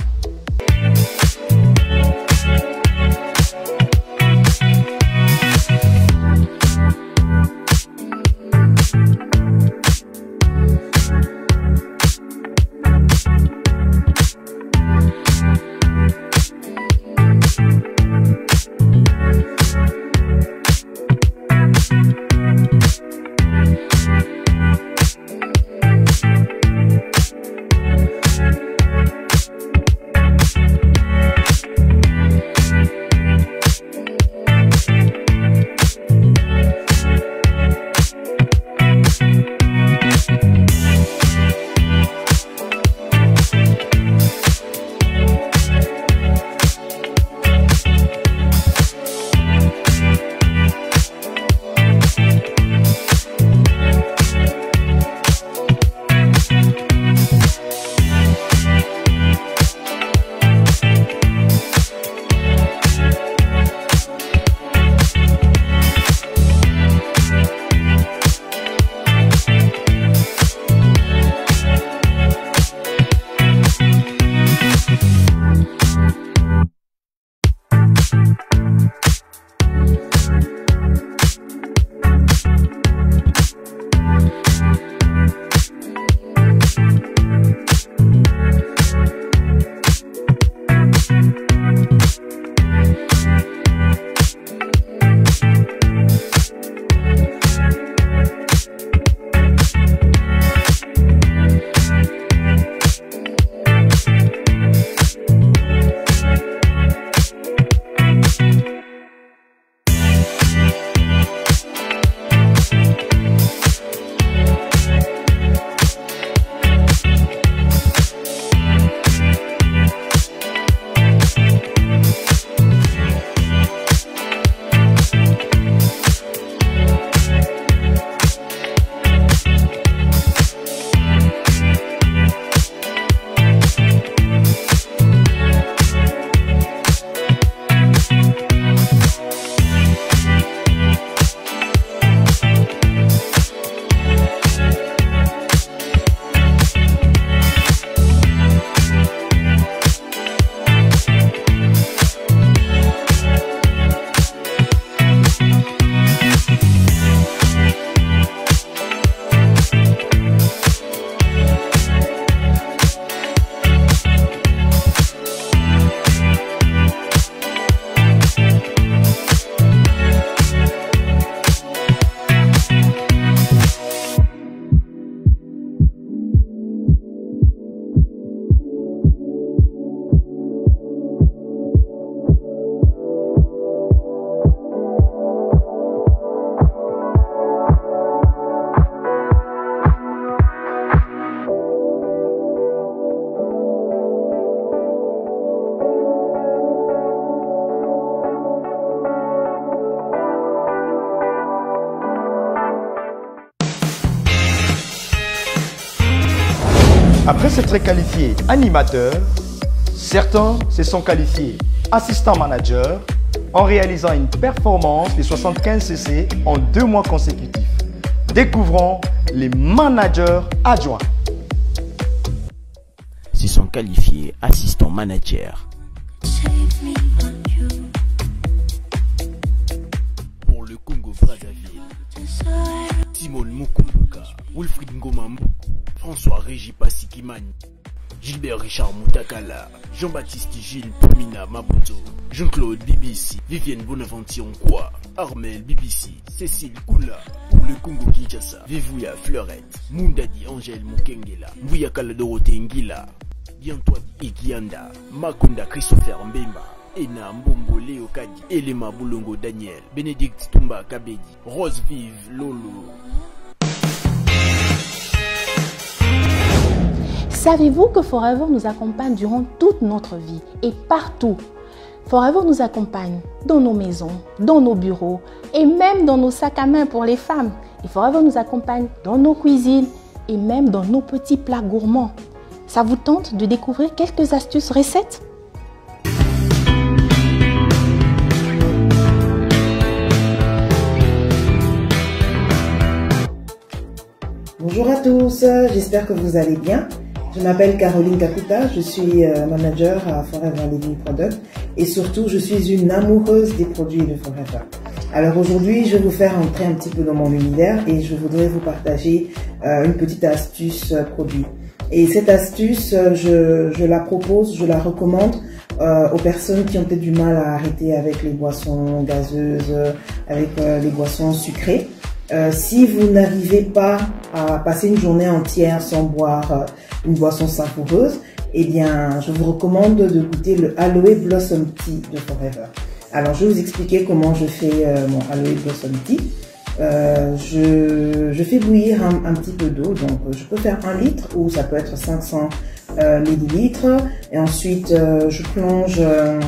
Après s'être qualifiés animateurs, certains se sont qualifiés assistants managers en réalisant une performance de soixante-quinze C C en deux mois consécutifs. Découvrons les managers adjoints. Se sont qualifiés assistants managers. Pour le Congo-Brazzaville, Timon Mukumbuka, Wilfried Ngomambu, François Régis Passikimani, Gilbert Richard Moutakala, Jean-Baptiste Gilles Pumina Mabuto, Jean-Claude B B C, Vivienne Bonaventure Nkwa, Armel B B C, Cécile Koula, pour le Congo-Kinshasa, Vivouya Fleurette, Mundadi Angèle Mukengela, Mbuyakala Dorothée Ngila, Yantoine Ikianda, Makunda Christopher Mbemba, Ena Mbombo Léo Kadi, Elema Boulongo Daniel, Bénédicte Tumba Kabedi, Rose Vive Lolo. Savez-vous que Forever nous accompagne durant toute notre vie et partout? Forever nous accompagne dans nos maisons, dans nos bureaux et même dans nos sacs à main pour les femmes. Et Forever nous accompagne dans nos cuisines et même dans nos petits plats gourmands. Ça vous tente de découvrir quelques astuces recettes? Bonjour à tous, j'espère que vous allez bien. Je m'appelle Caroline Kakuta, je suis manager à Forever Living Product et surtout je suis une amoureuse des produits de Forever. Alors aujourd'hui je vais vous faire entrer un petit peu dans mon univers et je voudrais vous partager euh, une petite astuce euh, produit. Et cette astuce, je, je la propose, je la recommande euh, aux personnes qui ont peut-être du mal à arrêter avec les boissons gazeuses, avec euh, les boissons sucrées. Euh, si vous n'arrivez pas à passer une journée entière sans boire euh, une boisson savoureuse, eh bien, je vous recommande de goûter le Aloe Blossom Tea de Forever. Alors, je vais vous expliquer comment je fais euh, mon Aloe Blossom Tea. Euh, je, je fais bouillir un, un petit peu d'eau, donc je peux faire un litre ou ça peut être cinq cents euh, millilitres. Et ensuite, euh, je plonge euh,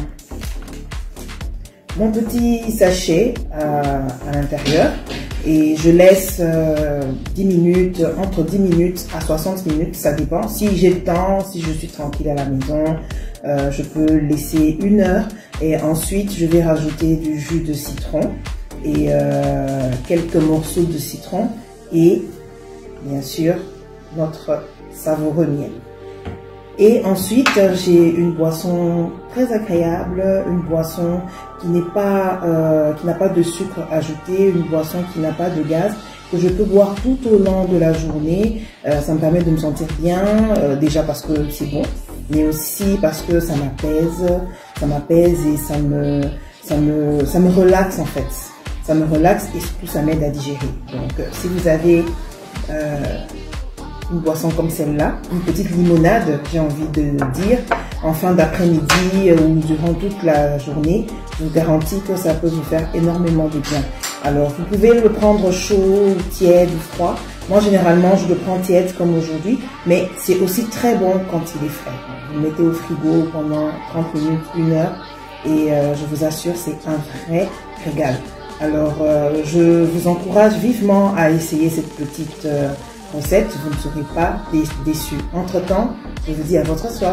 mon petit sachet euh, à l'intérieur. Et je laisse euh, dix minutes, entre dix minutes à soixante minutes, ça dépend. Si j'ai le temps, si je suis tranquille à la maison, euh, je peux laisser une heure. Et ensuite, je vais rajouter du jus de citron et euh, quelques morceaux de citron et bien sûr notre savoureux miel. Et ensuite, j'ai une boisson très agréable, une boisson qui n'est pas, euh, qui n'a pas de sucre ajouté, une boisson qui n'a pas de gaz, que je peux boire tout au long de la journée. Euh, ça me permet de me sentir bien, euh, déjà parce que c'est bon, mais aussi parce que ça m'apaise, ça m'apaise et ça me, ça me, ça me relaxe en fait. Ça me relaxe et surtout ça m'aide à digérer. Donc, euh, si vous avez euh, une boisson comme celle-là, une petite limonade, j'ai envie de dire, en fin d'après-midi ou durant toute la journée, je vous garantis que ça peut vous faire énormément de bien. Alors, vous pouvez le prendre chaud, tiède ou froid. Moi, généralement, je le prends tiède comme aujourd'hui, mais c'est aussi très bon quand il est frais. Vous le mettez au frigo pendant trente minutes, une heure, et euh, je vous assure, c'est un vrai régal. Alors, euh, je vous encourage vivement à essayer cette petite euh, recette, vous ne serez pas déçus. Entre-temps, je vous dis à votre soif.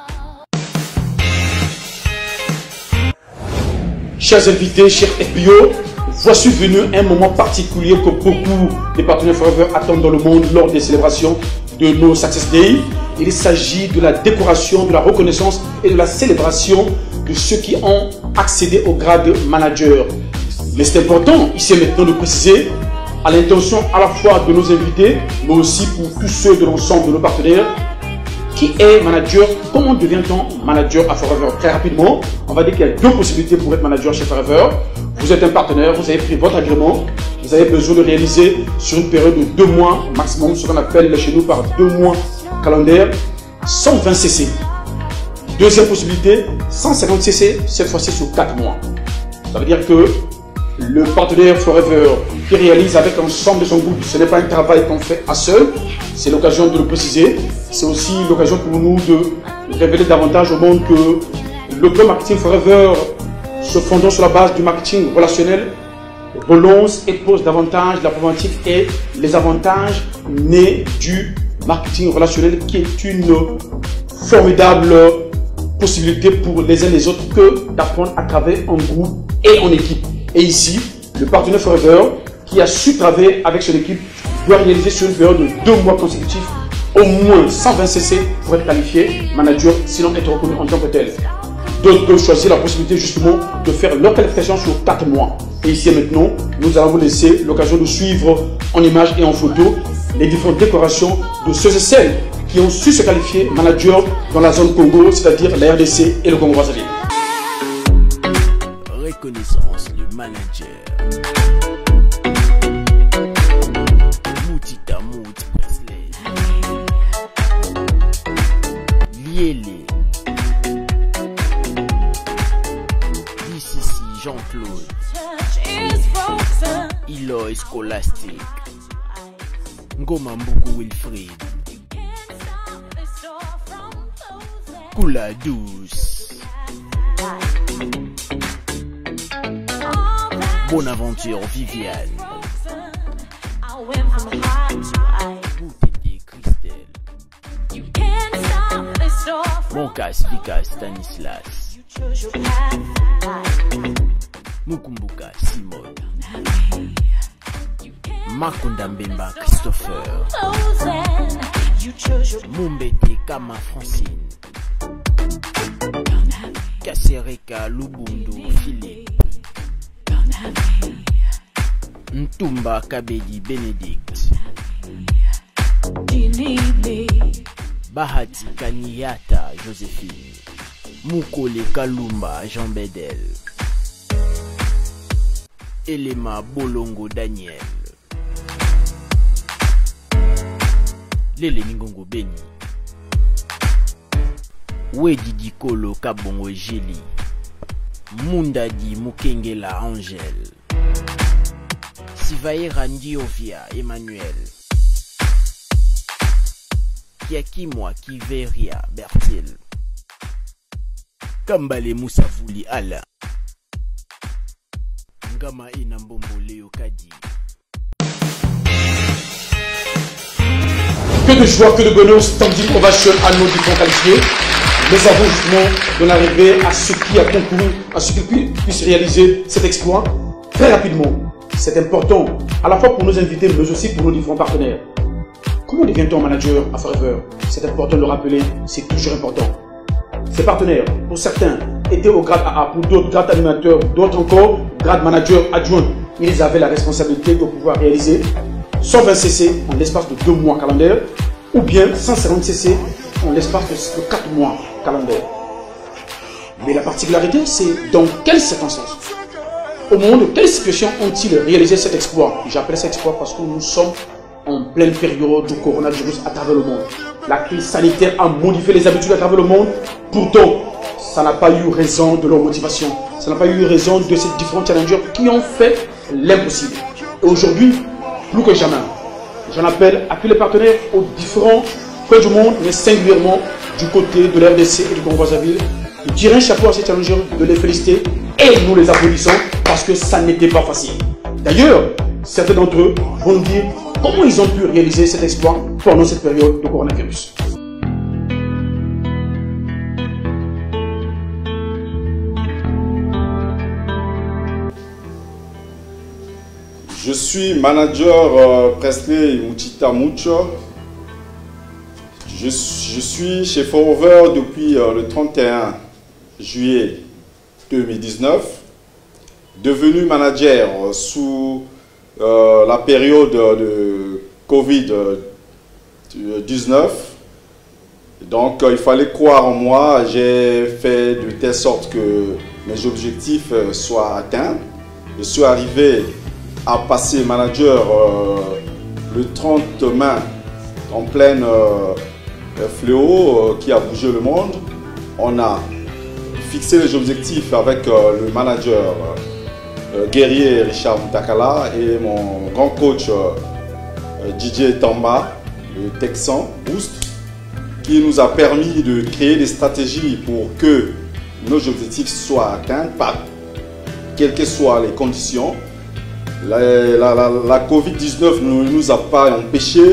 Chers invités, chers F B O, voici venu un moment particulier que beaucoup de partenaires Forever attendent dans le monde lors des célébrations de nos Success Day. Il s'agit de la décoration, de la reconnaissance et de la célébration de ceux qui ont accédé au grade manager. Mais c'est important ici et maintenant de préciser, à l'intention à la fois de nos invités, mais aussi pour tous ceux de l'ensemble de nos partenaires, qui est manager, comment devient-on manager à Forever? Très rapidement, on va dire qu'il y a deux possibilités pour être manager chez Forever. Vous êtes un partenaire, vous avez pris votre agrément, vous avez besoin de réaliser sur une période de deux mois maximum, ce qu'on appelle chez nous par deux mois calendaire, cent vingt C C. Deuxième possibilité, cent cinquante C C, cette fois-ci sur quatre mois. Ça veut dire que le partenaire Forever qui réalise avec l'ensemble de son groupe, ce n'est pas un travail qu'on fait à seul, c'est l'occasion de le préciser. C'est aussi l'occasion pour nous de révéler davantage au monde que le plan Marketing Forever, se fondant sur la base du marketing relationnel, relance et pose davantage la problématique et les avantages nés du marketing relationnel qui est une formidable possibilité pour les uns les autres que d'apprendre à travailler en groupe et en équipe. Et ici, le partenaire Forever qui a su travailler avec son équipe doit réaliser sur une période de deux mois consécutifs au moins cent vingt C C pour être qualifié manager, sinon être reconnu en tant que tel. D'autres peuvent choisir la possibilité justement de faire leur qualification sur quatre mois. Et ici et maintenant, nous allons vous laisser l'occasion de suivre en images et en photo les différentes décorations de ceux et celles qui ont su se qualifier manager dans la zone Congo, c'est-à-dire la R D C et le Congo-Brazzaville. Reconnaissance, le manager. Moutita Mout Presley. Liélé. D C C Jean-Claude. Eloy Scholastic. Ngoma Mbuku Wilfried. Kula Douce. Bonaventure Viviane. Boutété Christelle. Monkas Vikas Stanislas. Mukumbuka Simone. Makunda Mbemba Christopher. Mumbete Kama Francine. Kasereka Lubundu Philippe. Ntumba Kabedi Benedict. Bahati Kaniata Joséphine. Mukole Kalumba Jean Bedel. Elema Bolongo Daniel. Lele Ningongo Beni. Wedi Dikolo Kabongo Jeli. Mundadi Mukengela Angel. Sivaera Ndiovia Emmanuel. Kiakimwa Kiveria Bertil. Kambale Moussavouli Ala. Ngama Inambombo Leo Kadi. Que de joie, que de bonheur, standing ovation à nos différents qualifiés. Nous avons justement d'en arriver à ce qui a concouru, à ce qu'ils puissent réaliser cet exploit très rapidement. C'est important, à la fois pour nos invités, mais aussi pour nos différents partenaires. Comment devient-on manager à Forever? C'est important de le rappeler, c'est toujours important. Ces partenaires, pour certains, étaient au grade A A, pour d'autres, grade animateur, d'autres encore, grade manager adjoint. Ils avaient la responsabilité de pouvoir réaliser cent vingt C C en l'espace de deux mois calendaires, ou bien cent cinquante C C en l'espace de quatre mois calendaires. Mais la particularité, c'est dans quelles circonstances, au moment de quelles situations ont-ils réalisé cet exploit? J'appelle cet exploit parce que nous sommes en pleine période de coronavirus à travers le monde. La crise sanitaire a modifié les habitudes à travers le monde. Pourtant, ça n'a pas eu raison de leur motivation. Ça n'a pas eu raison de ces différents challengers qui ont fait l'impossible. Et aujourd'hui, plus que jamais, j'en appelle à tous les partenaires aux différents coins du monde, mais singulièrement du côté de l'R D C et du Congo-Brazzaville, de tirer un chapeau à ces challengers, de les féliciter et nous les applaudissons parce que ça n'était pas facile. D'ailleurs, certains d'entre eux vont nous dire comment ils ont pu réaliser cet exploit pendant cette période de coronavirus. Je suis manager euh, Presley Moutita Mucho. Je, je suis chez Forever depuis euh, le trente et un juillet deux mille dix-neuf. Devenu manager euh, sous euh, la période de Covid dix-neuf. Donc euh, il fallait croire en moi. J'ai fait de telle sorte que mes objectifs euh, soient atteints. Je suis arrivé à passer manager euh, le trente mai en pleine euh, fléau euh, qui a bougé le monde. On a fixé les objectifs avec euh, le manager euh, guerrier Richard Mutakala et mon grand coach euh, Didier Tamba, le Texan Boost, qui nous a permis de créer des stratégies pour que nos objectifs soient atteints, par quelles que soient les conditions. La, la, la, la Covid dix-neuf ne nous a pas empêché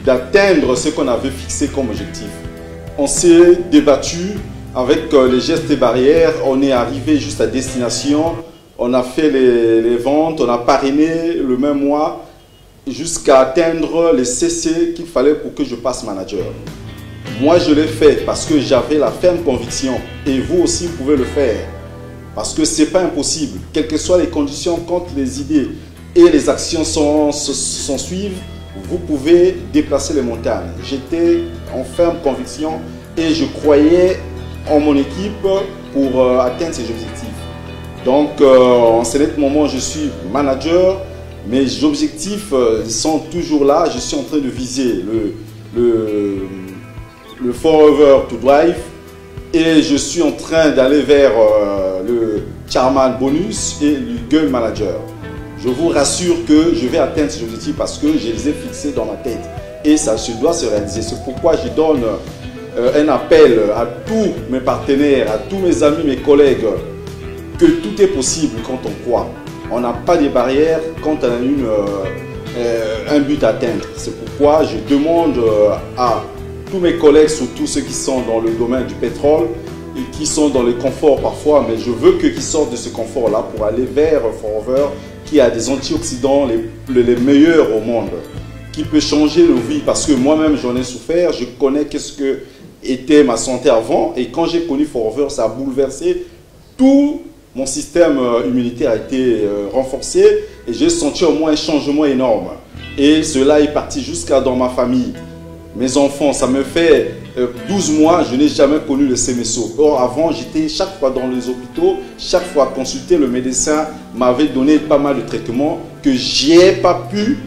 d'atteindre ce qu'on avait fixé comme objectif. On s'est débattu avec les gestes et barrières, on est arrivé juste à destination, on a fait les, les ventes, on a parrainé le même mois jusqu'à atteindre les C C qu'il fallait pour que je passe manager. Moi, je l'ai fait parce que j'avais la ferme conviction et vous aussi vous pouvez le faire parce que ce n'est pas impossible. Quelles que soient les conditions, quand les idées et les actions sont, sont suivent, vous pouvez déplacer les montagnes. J'étais en ferme conviction et je croyais en mon équipe pour euh, atteindre ces objectifs. Donc, euh, en ce moment, je suis manager. Mes objectifs sont toujours là. Je suis en train de viser le, le, le Forever to Drive et je suis en train d'aller vers euh, le Chairman Bonus et le Girl Manager. Je vous rassure que je vais atteindre ces objectifs parce que je les ai fixés dans ma tête et ça se doit se réaliser. C'est pourquoi je donne euh, un appel à tous mes partenaires, à tous mes amis, mes collègues, que tout est possible quand on croit. On n'a pas de barrières quand on a une, euh, euh, un but à atteindre. C'est pourquoi je demande euh, à tous mes collègues, surtout ceux qui sont dans le domaine du pétrole et qui sont dans le confort parfois, mais je veux qu'ils sortent de ce confort-là pour aller vers Forever qui a des antioxydants les, les meilleurs au monde, qui peut changer nos vies parce que moi-même j'en ai souffert, je connais qu'est-ce que était ma santé avant et quand j'ai connu Forever, ça a bouleversé tout. Mon système immunitaire a été renforcé et j'ai senti au moins un changement énorme. Et cela est parti jusqu'à dans ma famille. Mes enfants, ça me fait douze mois, je n'ai jamais connu le C M S O. Or, avant, j'étais chaque fois dans les hôpitaux, chaque fois consulté, le médecin m'avait donné pas mal de traitements que je n'ai pas pu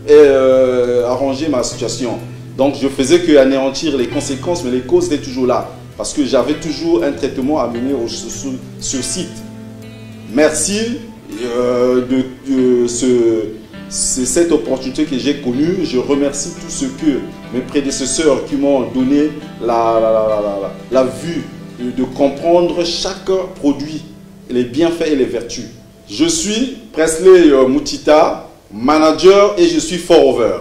euh, arranger ma situation. Donc, je faisais qu'anéantir les conséquences, mais les causes étaient toujours là. Parce que j'avais toujours un traitement à mener au, sur, sur site. Merci euh, de, de ce, cette opportunité que j'ai connue. Je remercie tous ceux que mes prédécesseurs qui m'ont donné la, la, la, la, la vue de, de comprendre chaque produit, les bienfaits et les vertus. Je suis Presley euh, Moutita, manager et je suis Forever.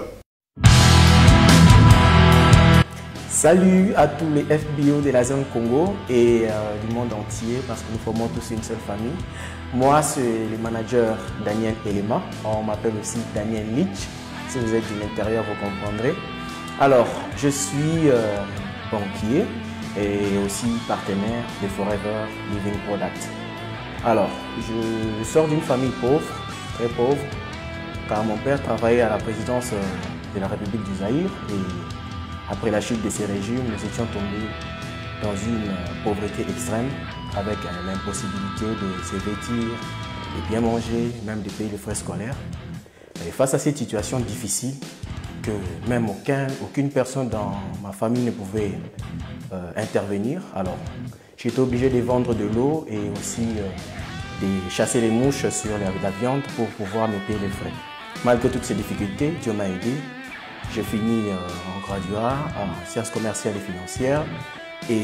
Salut à tous les F B O de la zone Congo et euh, du monde entier parce que nous formons tous une seule famille. Moi, c'est le manager Daniel Elema. On m'appelle aussi Daniel Leach. Si vous êtes de l'intérieur, vous comprendrez. Alors, je suis euh, banquier et aussi partenaire de Forever Living Product. Alors, je sors d'une famille pauvre, très pauvre, car mon père travaillait à la présidence de la République du Zaïre et après la chute de ces régimes, nous étions tombés dans une pauvreté extrême avec l'impossibilité de se vêtir, de bien manger, même de payer les frais scolaires. Et face à cette situation difficile, que même aucun, aucune personne dans ma famille ne pouvait euh, intervenir, alors j'étais obligé de vendre de l'eau et aussi euh, de chasser les mouches sur la, la viande pour pouvoir me payer les frais. Malgré toutes ces difficultés, Dieu m'a aidé. J'ai fini euh, en graduat en sciences commerciales et financières et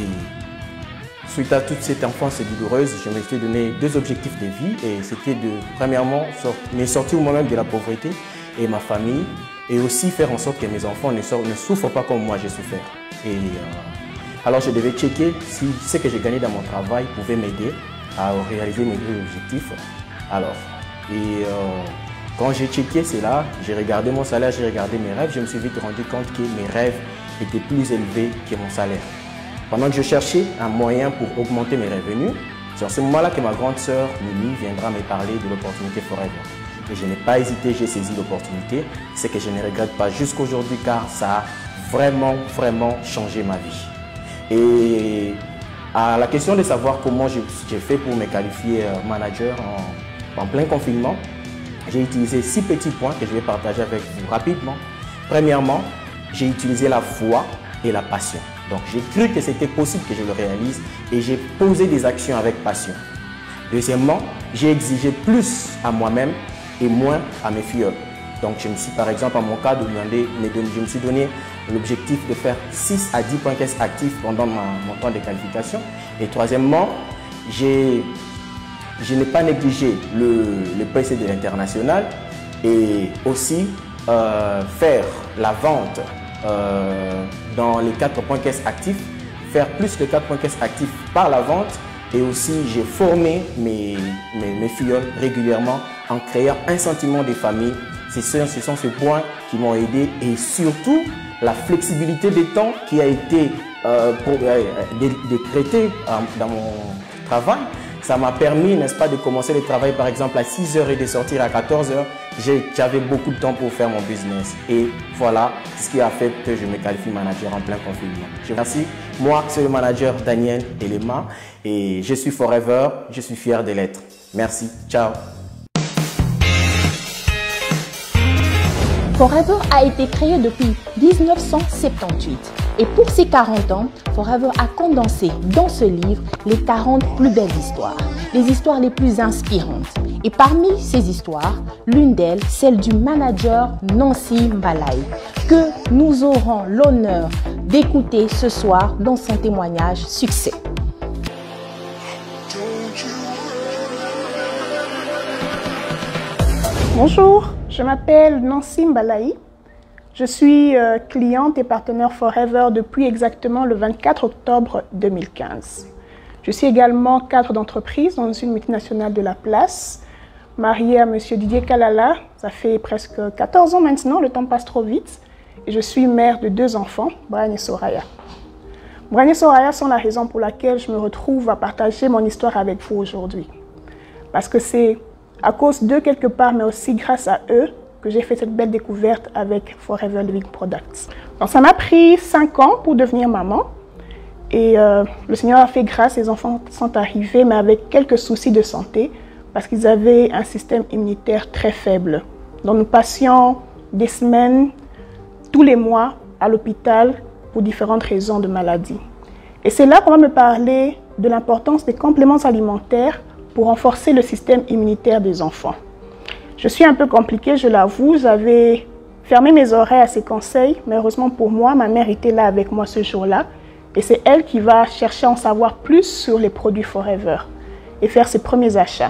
suite à toute cette enfance douloureuse, je me suis donné deux objectifs de vie et c'était de, premièrement, me sortir moi-même de la pauvreté et ma famille et aussi faire en sorte que mes enfants ne, sortent, ne souffrent pas comme moi j'ai souffert. Et, euh, alors je devais checker si ce que j'ai gagné dans mon travail pouvait m'aider à réaliser mes deux objectifs. Alors, et euh, quand j'ai checké cela, j'ai regardé mon salaire, j'ai regardé mes rêves, je me suis vite rendu compte que mes rêves étaient plus élevés que mon salaire. Pendant que je cherchais un moyen pour augmenter mes revenus, c'est en ce moment-là que ma grande sœur Mimi viendra me parler de l'opportunité Forever. Et je n'ai pas hésité, j'ai saisi l'opportunité, ce que je ne regrette pas jusqu'aujourd'hui car ça a vraiment, vraiment changé ma vie. Et à la question de savoir comment j'ai fait pour me qualifier manager en, en plein confinement, j'ai utilisé six petits points que je vais partager avec vous rapidement. Premièrement, j'ai utilisé la foi et la passion. Donc, j'ai cru que c'était possible que je le réalise et j'ai posé des actions avec passion. Deuxièmement, j'ai exigé plus à moi-même et moins à mes filles. Donc, je me suis, par exemple, en mon cas, demandé, je me suis donné l'objectif de faire six à dix points caisse actifs pendant ma, mon temps de qualification. Et troisièmement, j'ai Je n'ai pas négligé le, le P C de l'international et aussi euh, faire la vente euh, dans les quatre points caisse actifs, faire plus de quatre points caisse actifs par la vente. Et aussi, j'ai formé mes, mes, mes filles régulièrement en créant un sentiment des familles. Ce sont ces points qui m'ont aidé et surtout la flexibilité des temps qui a été euh, pour, euh, décrétée euh, dans mon travail. Ça m'a permis, n'est-ce pas, de commencer le travail par exemple à six heures et de sortir à quatorze heures. J'avais beaucoup de temps pour faire mon business. Et voilà ce qui a fait que je me qualifie manager en plein confinement. Je vous remercie. Moi, c'est le manager Daniel Elema et je suis Forever. Je suis fier de l'être. Merci. Ciao. Forever a été créé depuis mille neuf cent soixante-dix-huit et pour ses quarante ans, Forever a condensé dans ce livre les quarante plus belles histoires, les histoires les plus inspirantes. Et parmi ces histoires, l'une d'elles, celle du manager Nancy Mbalayi, que nous aurons l'honneur d'écouter ce soir dans son témoignage succès. Bonjour, je m'appelle Nancy Mbalayi. Je suis euh, cliente et partenaire Forever depuis exactement le vingt-quatre octobre deux mille quinze. Je suis également cadre d'entreprise dans une multinationale de la place, mariée à M. Didier Kalala. Ça fait presque quatorze ans maintenant, le temps passe trop vite. Et je suis mère de deux enfants, Brian et Soraya. Brian et Soraya sont la raison pour laquelle je me retrouve à partager mon histoire avec vous aujourd'hui. Parce que c'est à cause d'eux quelque part, mais aussi grâce à eux, que j'ai fait cette belle découverte avec Forever Living Products. Donc ça m'a pris cinq ans pour devenir maman. Et euh, le Seigneur a fait grâce, les enfants sont arrivés, mais avec quelques soucis de santé, parce qu'ils avaient un système immunitaire très faible. Donc nous passions des semaines, tous les mois, à l'hôpital pour différentes raisons de maladie. Et c'est là qu'on va me parler de l'importance des compléments alimentaires pour renforcer le système immunitaire des enfants. Je suis un peu compliquée, je l'avoue, j'avais fermé mes oreilles à ces conseils, mais heureusement pour moi, ma mère était là avec moi ce jour-là, et c'est elle qui va chercher à en savoir plus sur les produits Forever et faire ses premiers achats.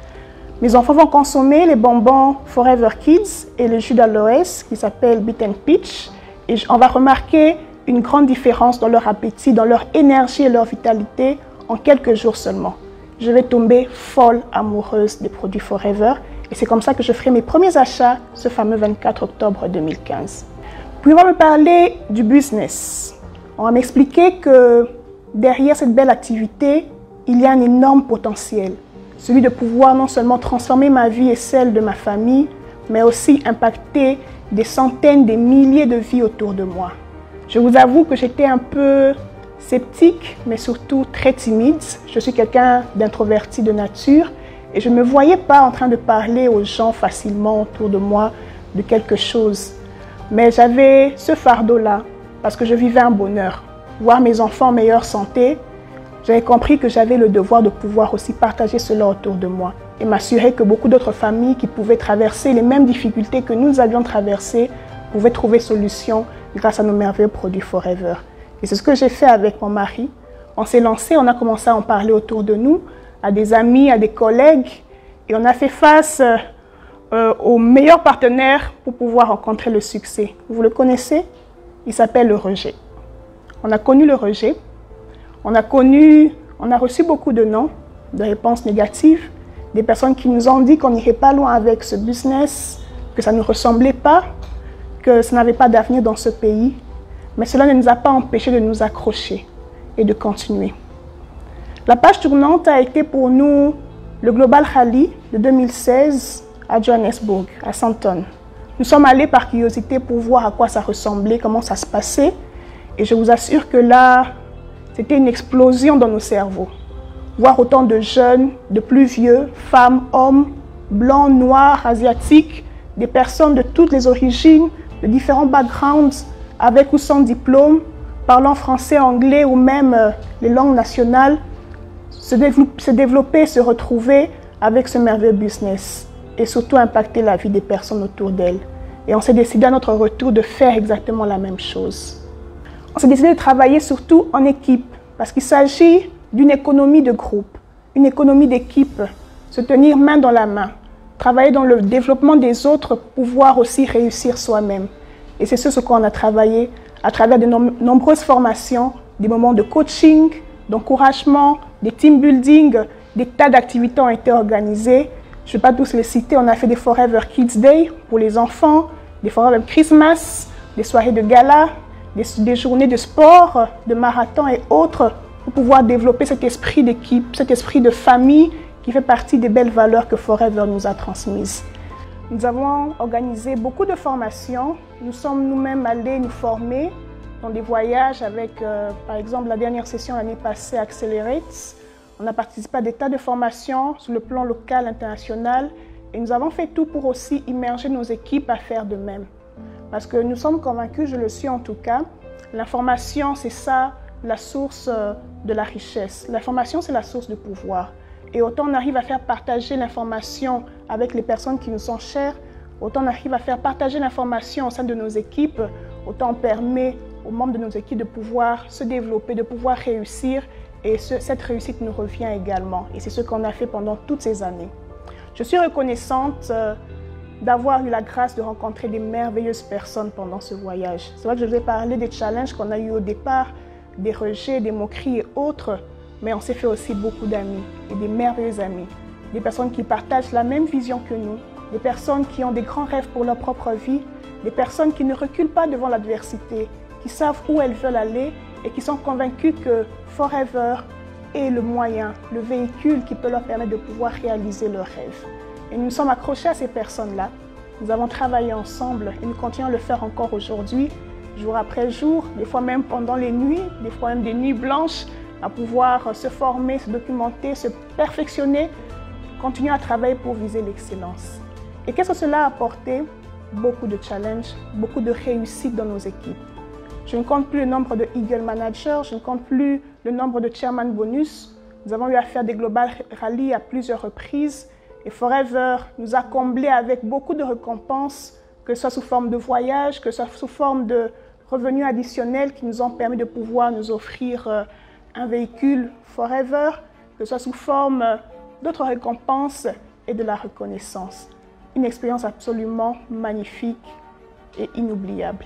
Mes enfants vont consommer les bonbons Forever Kids et le jus d'aloès qui s'appelle Beat and Peach, et on va remarquer une grande différence dans leur appétit, dans leur énergie et leur vitalité en quelques jours seulement. Je vais tomber folle amoureuse des produits Forever. Et c'est comme ça que je ferai mes premiers achats ce fameux vingt-quatre octobre deux mille quinze. Puis on va me parler du business. On va m'expliquer que derrière cette belle activité, il y a un énorme potentiel. Celui de pouvoir non seulement transformer ma vie et celle de ma famille, mais aussi impacter des centaines, des milliers de vies autour de moi. Je vous avoue que j'étais un peu sceptique, mais surtout très timide. Je suis quelqu'un d'introverti de nature. Et je ne me voyais pas en train de parler aux gens facilement autour de moi de quelque chose. Mais j'avais ce fardeau-là parce que je vivais un bonheur. Voir mes enfants en meilleure santé, j'avais compris que j'avais le devoir de pouvoir aussi partager cela autour de moi et m'assurer que beaucoup d'autres familles qui pouvaient traverser les mêmes difficultés que nous avions traversées pouvaient trouver solution grâce à nos merveilleux produits Forever. Et c'est ce que j'ai fait avec mon mari. On s'est lancé, on a commencé à en parler autour de nous, à des amis, à des collègues, et on a fait face euh, aux meilleurs partenaires pour pouvoir rencontrer le succès. Vous le connaissez? Il s'appelle le rejet. On a connu le rejet, on a connu, on a reçu beaucoup de noms, de réponses négatives, des personnes qui nous ont dit qu'on n'irait pas loin avec ce business, que ça ne ressemblait pas, que ça n'avait pas d'avenir dans ce pays, mais cela ne nous a pas empêchés de nous accrocher et de continuer. La page tournante a été pour nous le Global Rally de deux mille seize à Johannesburg, à Sandton. Nous sommes allés par curiosité pour voir à quoi ça ressemblait, comment ça se passait. Et je vous assure que là, c'était une explosion dans nos cerveaux. Voir autant de jeunes, de plus vieux, femmes, hommes, blancs, noirs, asiatiques, des personnes de toutes les origines, de différents backgrounds, avec ou sans diplôme, parlant français, anglais ou même euh, les langues nationales, se développer, se développer, se retrouver avec ce merveilleux business et surtout impacter la vie des personnes autour d'elles. Et on s'est décidé à notre retour de faire exactement la même chose. On s'est décidé de travailler surtout en équipe parce qu'il s'agit d'une économie de groupe, une économie d'équipe, se tenir main dans la main, travailler dans le développement des autres pour pouvoir aussi réussir soi-même. Et c'est ce sur quoi on a travaillé à travers de nom nombreuses formations, des moments de coaching, d'encouragement, des team building, des tas d'activités ont été organisées. Je ne vais pas tous les citer, on a fait des Forever Kids Day pour les enfants, des Forever Christmas, des soirées de gala, des, des journées de sport, de marathon et autres pour pouvoir développer cet esprit d'équipe, cet esprit de famille qui fait partie des belles valeurs que Forever nous a transmises. Nous avons organisé beaucoup de formations. Nous sommes nous-mêmes allés nous former dans des voyages avec, euh, par exemple, la dernière session l'année passée, Accelerate. On a participé à des tas de formations sur le plan local, international. Et nous avons fait tout pour aussi immerger nos équipes à faire de même. Parce que nous sommes convaincus, je le suis en tout cas, l'information, c'est ça, la source de la richesse. L'information, c'est la source de pouvoir. Et autant on arrive à faire partager l'information avec les personnes qui nous sont chères, autant on arrive à faire partager l'information au sein de nos équipes, autant on permet aux membres de nos équipes de pouvoir se développer, de pouvoir réussir. Et ce, cette réussite nous revient également. Et c'est ce qu'on a fait pendant toutes ces années. Je suis reconnaissante euh, d'avoir eu la grâce de rencontrer des merveilleuses personnes pendant ce voyage. C'est vrai que je vous ai parlé des challenges qu'on a eu au départ, des rejets, des moqueries et autres. Mais on s'est fait aussi beaucoup d'amis et des merveilleux amis. Des personnes qui partagent la même vision que nous, des personnes qui ont des grands rêves pour leur propre vie, des personnes qui ne reculent pas devant l'adversité, qui savent où elles veulent aller et qui sont convaincues que Forever est le moyen, le véhicule qui peut leur permettre de pouvoir réaliser leurs rêves. Et nous nous sommes accrochés à ces personnes-là. Nous avons travaillé ensemble et nous continuons à le faire encore aujourd'hui, jour après jour, des fois même pendant les nuits, des fois même des nuits blanches, à pouvoir se former, se documenter, se perfectionner, continuer à travailler pour viser l'excellence. Et qu'est-ce que cela a apporté? Beaucoup de challenges, beaucoup de réussites dans nos équipes. Je ne compte plus le nombre de Eagle Managers, je ne compte plus le nombre de Chairman Bonus. Nous avons eu à faire des Global Rally à plusieurs reprises et Forever nous a comblés avec beaucoup de récompenses, que ce soit sous forme de voyages, que ce soit sous forme de revenus additionnels qui nous ont permis de pouvoir nous offrir un véhicule Forever, que ce soit sous forme d'autres récompenses et de la reconnaissance. Une expérience absolument magnifique et inoubliable.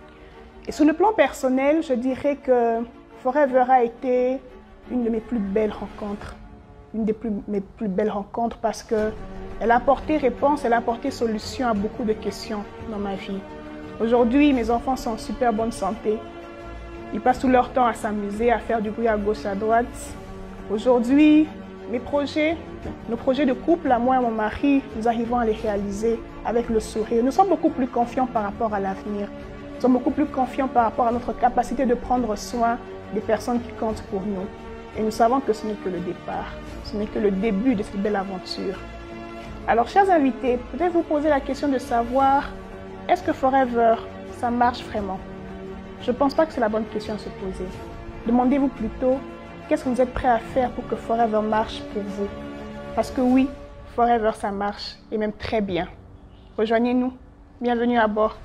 Et sur le plan personnel, je dirais que Forever a été une de mes plus belles rencontres. Une des plus, mes plus belles rencontres parce qu'elle a apporté réponse, elle a apporté solution à beaucoup de questions dans ma vie. Aujourd'hui, mes enfants sont en super bonne santé. Ils passent tout leur temps à s'amuser, à faire du bruit à gauche, à droite. Aujourd'hui, mes projets, nos projets de couple, à moi et mon mari, nous arrivons à les réaliser avec le sourire. Nous sommes beaucoup plus confiants par rapport à l'avenir. Nous sommes beaucoup plus confiants par rapport à notre capacité de prendre soin des personnes qui comptent pour nous. Et nous savons que ce n'est que le départ, ce n'est que le début de cette belle aventure. Alors, chers invités, peut-être vous poser la question de savoir, est-ce que Forever, ça marche vraiment? Je ne pense pas que c'est la bonne question à se poser. Demandez-vous plutôt, qu'est-ce que vous êtes prêts à faire pour que Forever marche pour vous? Parce que oui, Forever, ça marche, et même très bien. Rejoignez-nous. Bienvenue à bord.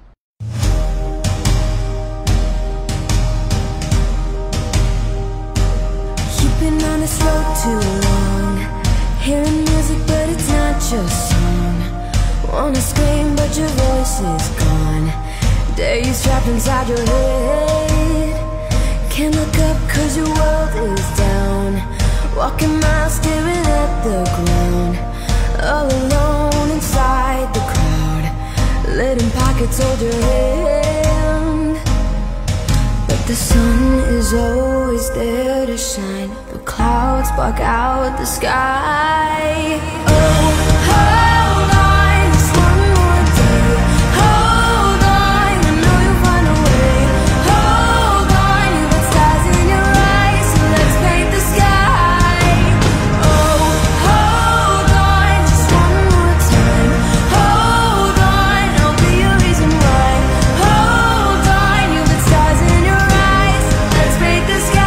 Been on this road too long, hearing music but it's not your song. Wanna scream but your voice is gone. Days trapped inside your head. Can't look up cause your world is down. Walking miles staring at the ground. All alone inside the crowd, letting pockets hold your hand. But the sun is always there to shine. The clouds block out the sky. Oh, hold on, just one more day. Hold on, I know you'll find a way. Hold on, you've got stars in your eyes, so let's paint the sky. Oh, hold on, just one more time. Hold on, I'll be your reason why. Hold on, you've got stars in your eyes, let's paint the sky.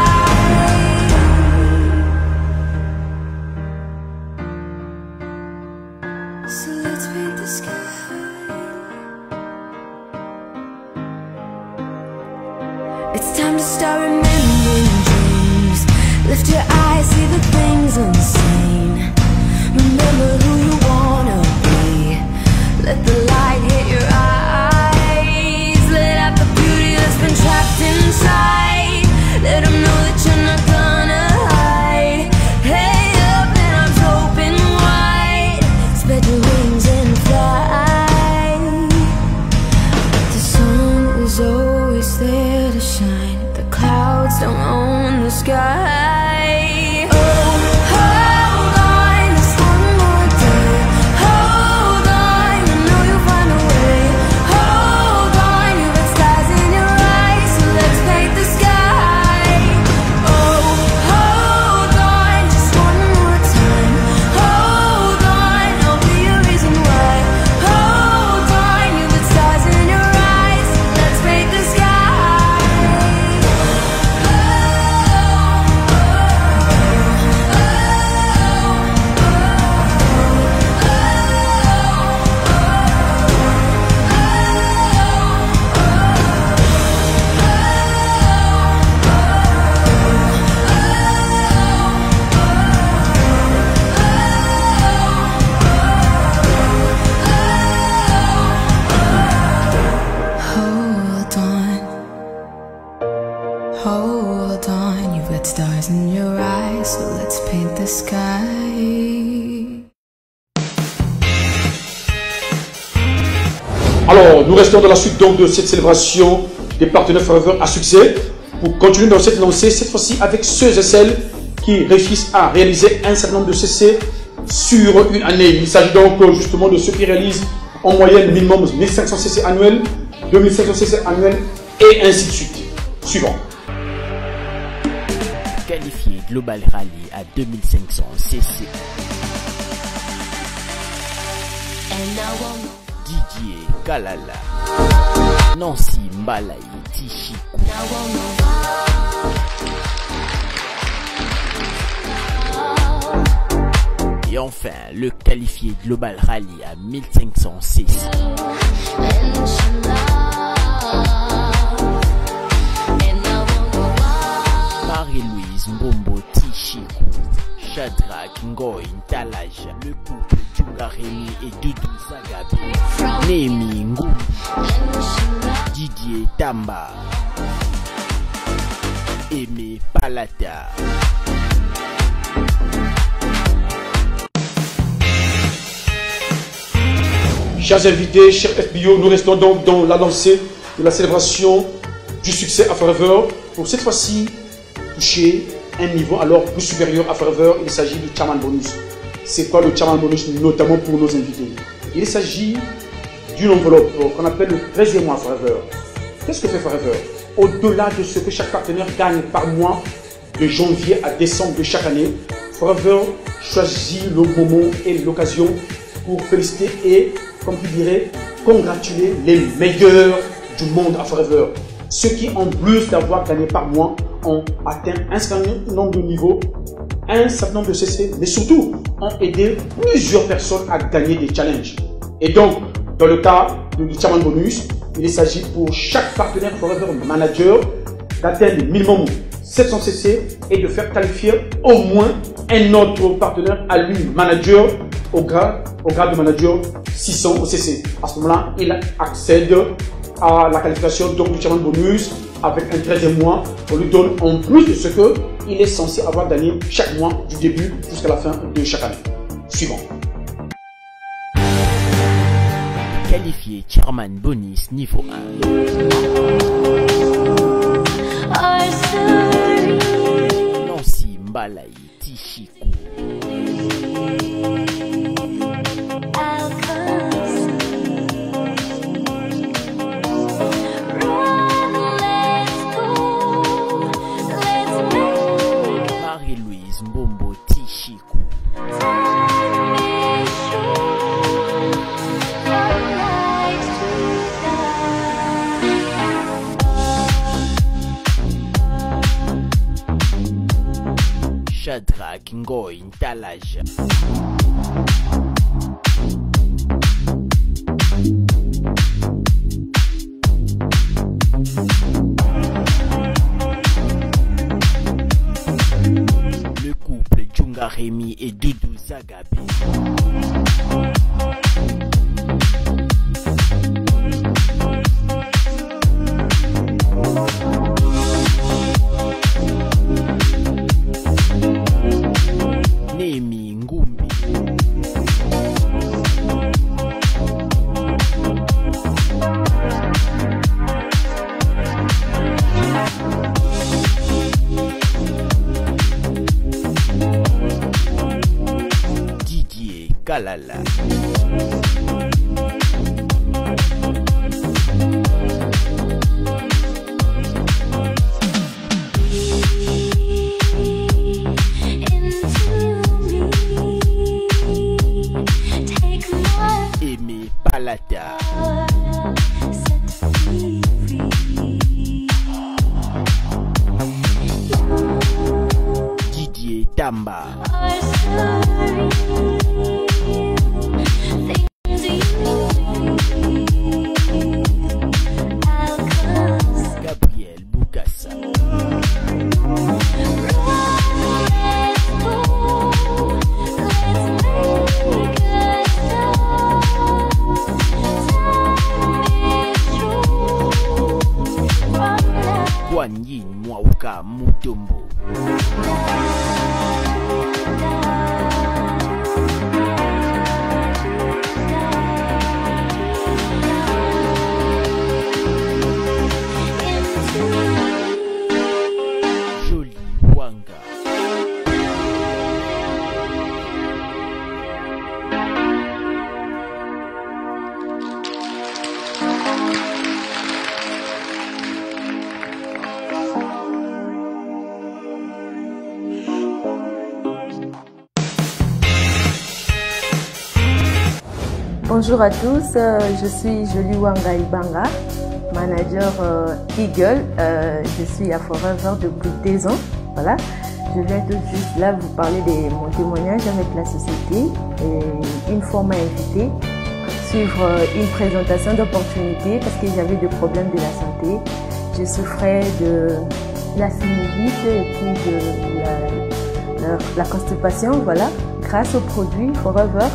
So let's paint the sky. It's time to start remembering dreams. Lift your eyes, see the things unseen. Remember who you wanna be. Let the light hit your eyes. shine. The clouds don't own the sky. Oh, hold on, just one more day. Hold on, I know you'll find a way. Hold on, you've got stars in your eyes, so let's paint the sky. Oh, hold on, just one more time. Hold on, I'll be your reason why. Hold on, you've got stars in your eyes, so let's paint the sky. Hold on, hold on, you've got stars in your eyes, so let's paint the sky. Alors, nous restons dans la suite donc de cette célébration des partenaires Forever à succès pour continuer dans cette lancée, cette fois-ci avec ceux et celles qui réussissent à réaliser un certain nombre de C C sur une année. Il s'agit donc justement de ceux qui réalisent en moyenne minimum mille cinq cents C C annuels, deux mille cinq cents C C annuels et ainsi de suite. Suivant. Qualifié Global Rally à deux mille cinq cents C C. Didier Kalala, Nancy Mbalaï Tichikou. Et enfin, le qualifié Global Rally à mille cinq cents C C. Marie-Louise Mbombo Tichikou, Shadrach Ngoy Ntalaja, le couple Djungaremi et Doudou Zagabe, Némi Ngou, Didier Tamba, Aimé Palata. Chers invités, chers F B O, nous restons donc dans la lancée de la célébration du succès à Forever. Pour cette fois-ci, toucher un niveau alors plus supérieur à Forever, il s'agit du Chairman Bonus. C'est quoi le Chairman Bonus, notamment pour nos invités? Il s'agit d'une enveloppe qu'on appelle le treizième mois Forever. Qu'est-ce que fait Forever? Au-delà de ce que chaque partenaire gagne par mois, de janvier à décembre de chaque année, Forever choisit le moment et l'occasion pour féliciter et, comme tu dirais, congratuler les meilleurs du monde à Forever. Ceux qui, en plus d'avoir gagné par mois, ont atteint un certain nombre de niveaux, un certain nombre de C C, mais surtout ont aidé plusieurs personnes à gagner des challenges. Et donc, dans le cas du Chairman Bonus, il s'agit pour chaque partenaire Forever Manager d'atteindre minimum sept cents C C et de faire qualifier au moins un autre partenaire à lui, manager, au grade, au grade de manager six cents au C C. À ce moment-là, il accède à la qualification donc, du Chairman Bonus avec un treizième mois. On lui donne en plus de ce qu'il est censé avoir gagné chaque mois du début jusqu'à la fin de chaque année. Suivant. Qualifié Chairman Bonus niveau un. Nancy Mbalaï Tichikou. Marie-Louise Mbombo Tichikou. Shadrach Ngoy Ntalaja. Le couple Djungaremi et Doudou Zagabe. Némi Ngumbi. Kalala. Aimé Palata. Didier Tamba. Gabriel Boukassa. Guanyin Mwauka Mutombo. Jolie Wanga. Bonjour à tous, euh, je suis Jolie Wanga Ibanga, manager euh, Eagle. Euh, je suis à Forever depuis deux ans. Voilà. Je viens tout juste là vous parler de mon témoignage avec la société. Et une fois m'a invité à suivre une présentation d'opportunités parce que j'avais des problèmes de la santé. Je souffrais de la sinusite et puis de la, la, la constipation. Voilà. Grâce au produit Forever.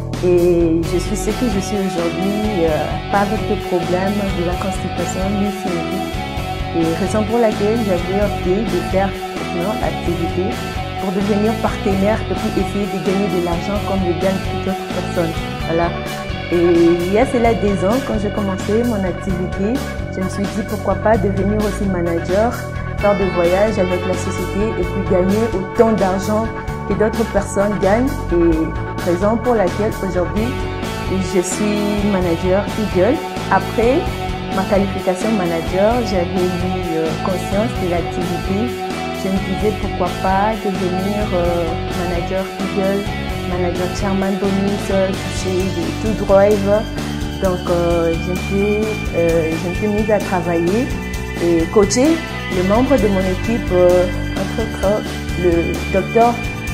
Et je suis ce que je suis aujourd'hui, euh, pas avec de problème de la constipation ni sinusite. Et raison pour laquelle j'avais opté de faire l'activité pour devenir partenaire et puis essayer de gagner de l'argent comme le gagnent toutes autres personnes. Voilà. Et il y a cela deux ans, quand j'ai commencé mon activité, je me suis dit pourquoi pas devenir aussi manager, faire des voyages avec la société et puis gagner autant d'argent que d'autres personnes gagnent. Et raison pour laquelle aujourd'hui je suis manager Eagle. Après ma qualification manager, j'avais eu euh, conscience de l'activité. Je me disais pourquoi pas devenir euh, manager Eagle, manager Chairman Bonus, euh, toucher des tout drive. Donc euh, je me suis, euh, je me suis mise à travailler et coacher les membres de mon équipe, euh, entre autres le docteur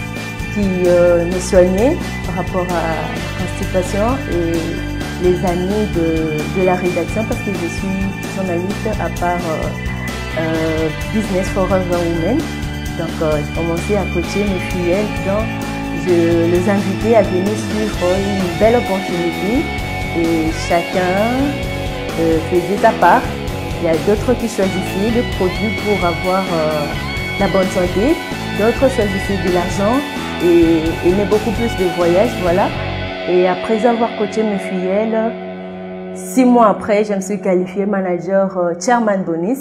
qui euh, me soignait par rapport à la constipation et les amis de, de la rédaction parce que je suis journaliste à part euh, euh, Business Forever Women. Donc euh, j'ai commencé à coacher mes filles, donc je les invitais à venir suivre une belle opportunité et chacun euh, faisait sa part. Il y a d'autres qui choisissaient le produit pour avoir euh, la bonne santé, d'autres choisissaient de l'argent et aimaient beaucoup plus de voyages, voilà. Et après avoir coaché mes filles, six mois après, je me suis qualifiée manager euh, Chairman Bonus.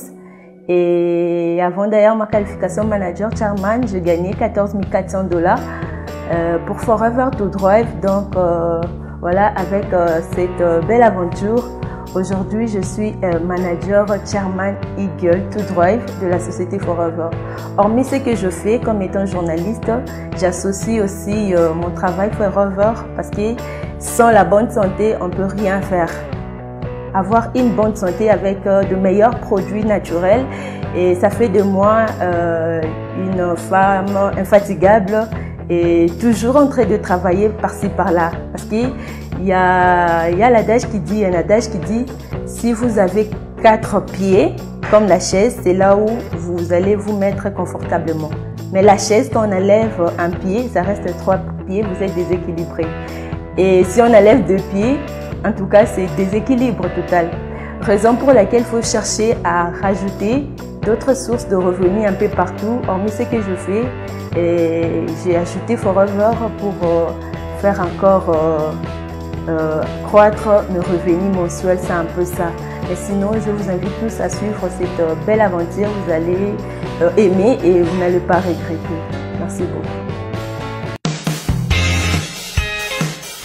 Et avant d'ailleurs ma qualification manager Chairman, j'ai gagné quatorze mille quatre cents dollars euh, pour Forever to Drive. Donc euh, voilà, avec euh, cette euh, belle aventure, aujourd'hui je suis euh, manager Chairman Eagle to Drive de la société Forever. Hormis ce que je fais comme étant journaliste, j'associe aussi euh, mon travail Forever parce que sans la bonne santé, on ne peut rien faire. Avoir une bonne santé avec euh, de meilleurs produits naturels et ça fait de moi euh, une femme infatigable et toujours en train de travailler par-ci par-là parce qu'il y a, y a l'adage qui dit, un adage qui dit si vous avez quatre pieds comme la chaise, c'est là où vous allez vous mettre confortablement. Mais la chaise, quand on enlève un pied, ça reste trois pieds, vous êtes déséquilibré. Et si on enlève deux pieds, en tout cas, c'est déséquilibre total. Raison pour laquelle il faut chercher à rajouter d'autres sources de revenus un peu partout. Hormis ce que je fais, j'ai ajouté Forever pour euh, faire encore euh, euh, croître mes revenus mensuels. C'est un peu ça. Mais sinon, je vous invite tous à suivre cette euh, belle aventure. Vous allez euh, aimer et vous n'allez pas regretter. Merci beaucoup.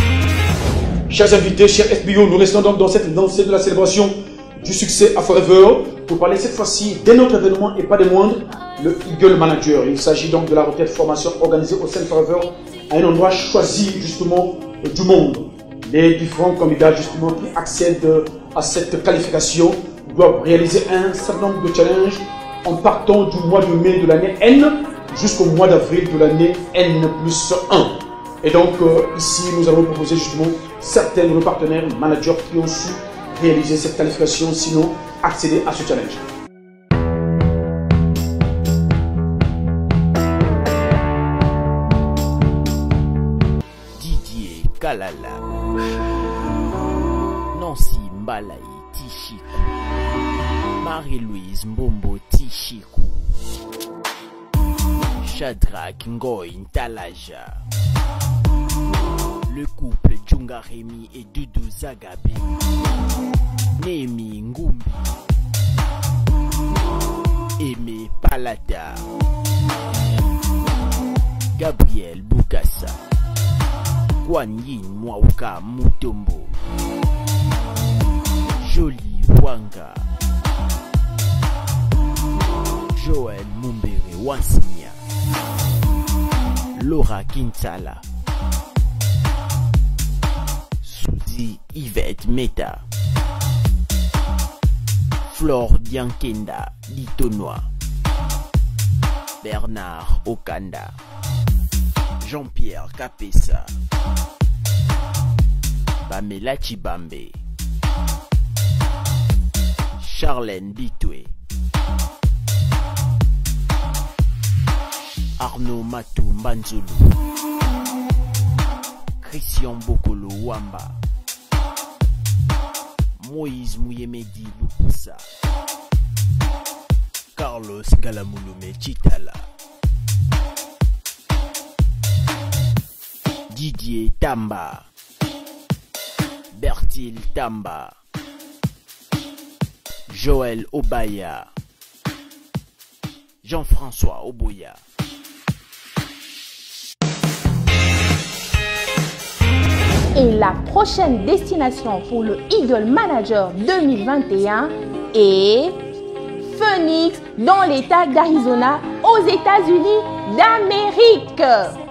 Chers invités, chers F B O, nous restons donc dans cette lancée de la célébration du succès à Forever pour parler cette fois-ci d'un autre événement et pas des moindres, le Eagle Manager. Il s'agit donc de la retraite formation organisée au sein de Forever à un endroit choisi justement du monde. Les différents candidats justement qui accèdent à cette qualification doivent réaliser un certain nombre de challenges en partant du mois de mai de l'année N jusqu'au mois d'avril de l'année N plus un. Et donc euh, ici nous allons proposer justement certains de nos partenaires managers qui ont su réaliser cette qualification, sinon accéder à ce challenge. Didier Kalala, Nancy Mbalaï Tichikou, Marie-Louise Mbombo Tichikou, Shadrach Ngoy Ntalaja, le couple Djunga Remy et Doudou Zagabé, Némi Ngumbi, Aimé Palata, Gabriel Boukassa, Kwan Yin Mwauka Mutombo, Jolie Wanga, Joël Mumbere Wansinya, Laura Kinsala, Suzy Yvette Meta, Flore Diankenda Litonois, Bernard Okanda, Jean-Pierre Kapessa, Pamela Chibambe, Charlène Bitoué, Arnaud Matou Mbanzulu, Christian Bokolo Wamba, Moïse Mouyemedi Lupusa, Carlos Galamulume Chitala, Didier Tamba, Bertil Tamba, Joël Obaya, Jean-François Oboya. Et la prochaine destination pour le Eagle Manager deux mille vingt et un est Phoenix dans l'État d'Arizona aux États-Unis d'Amérique.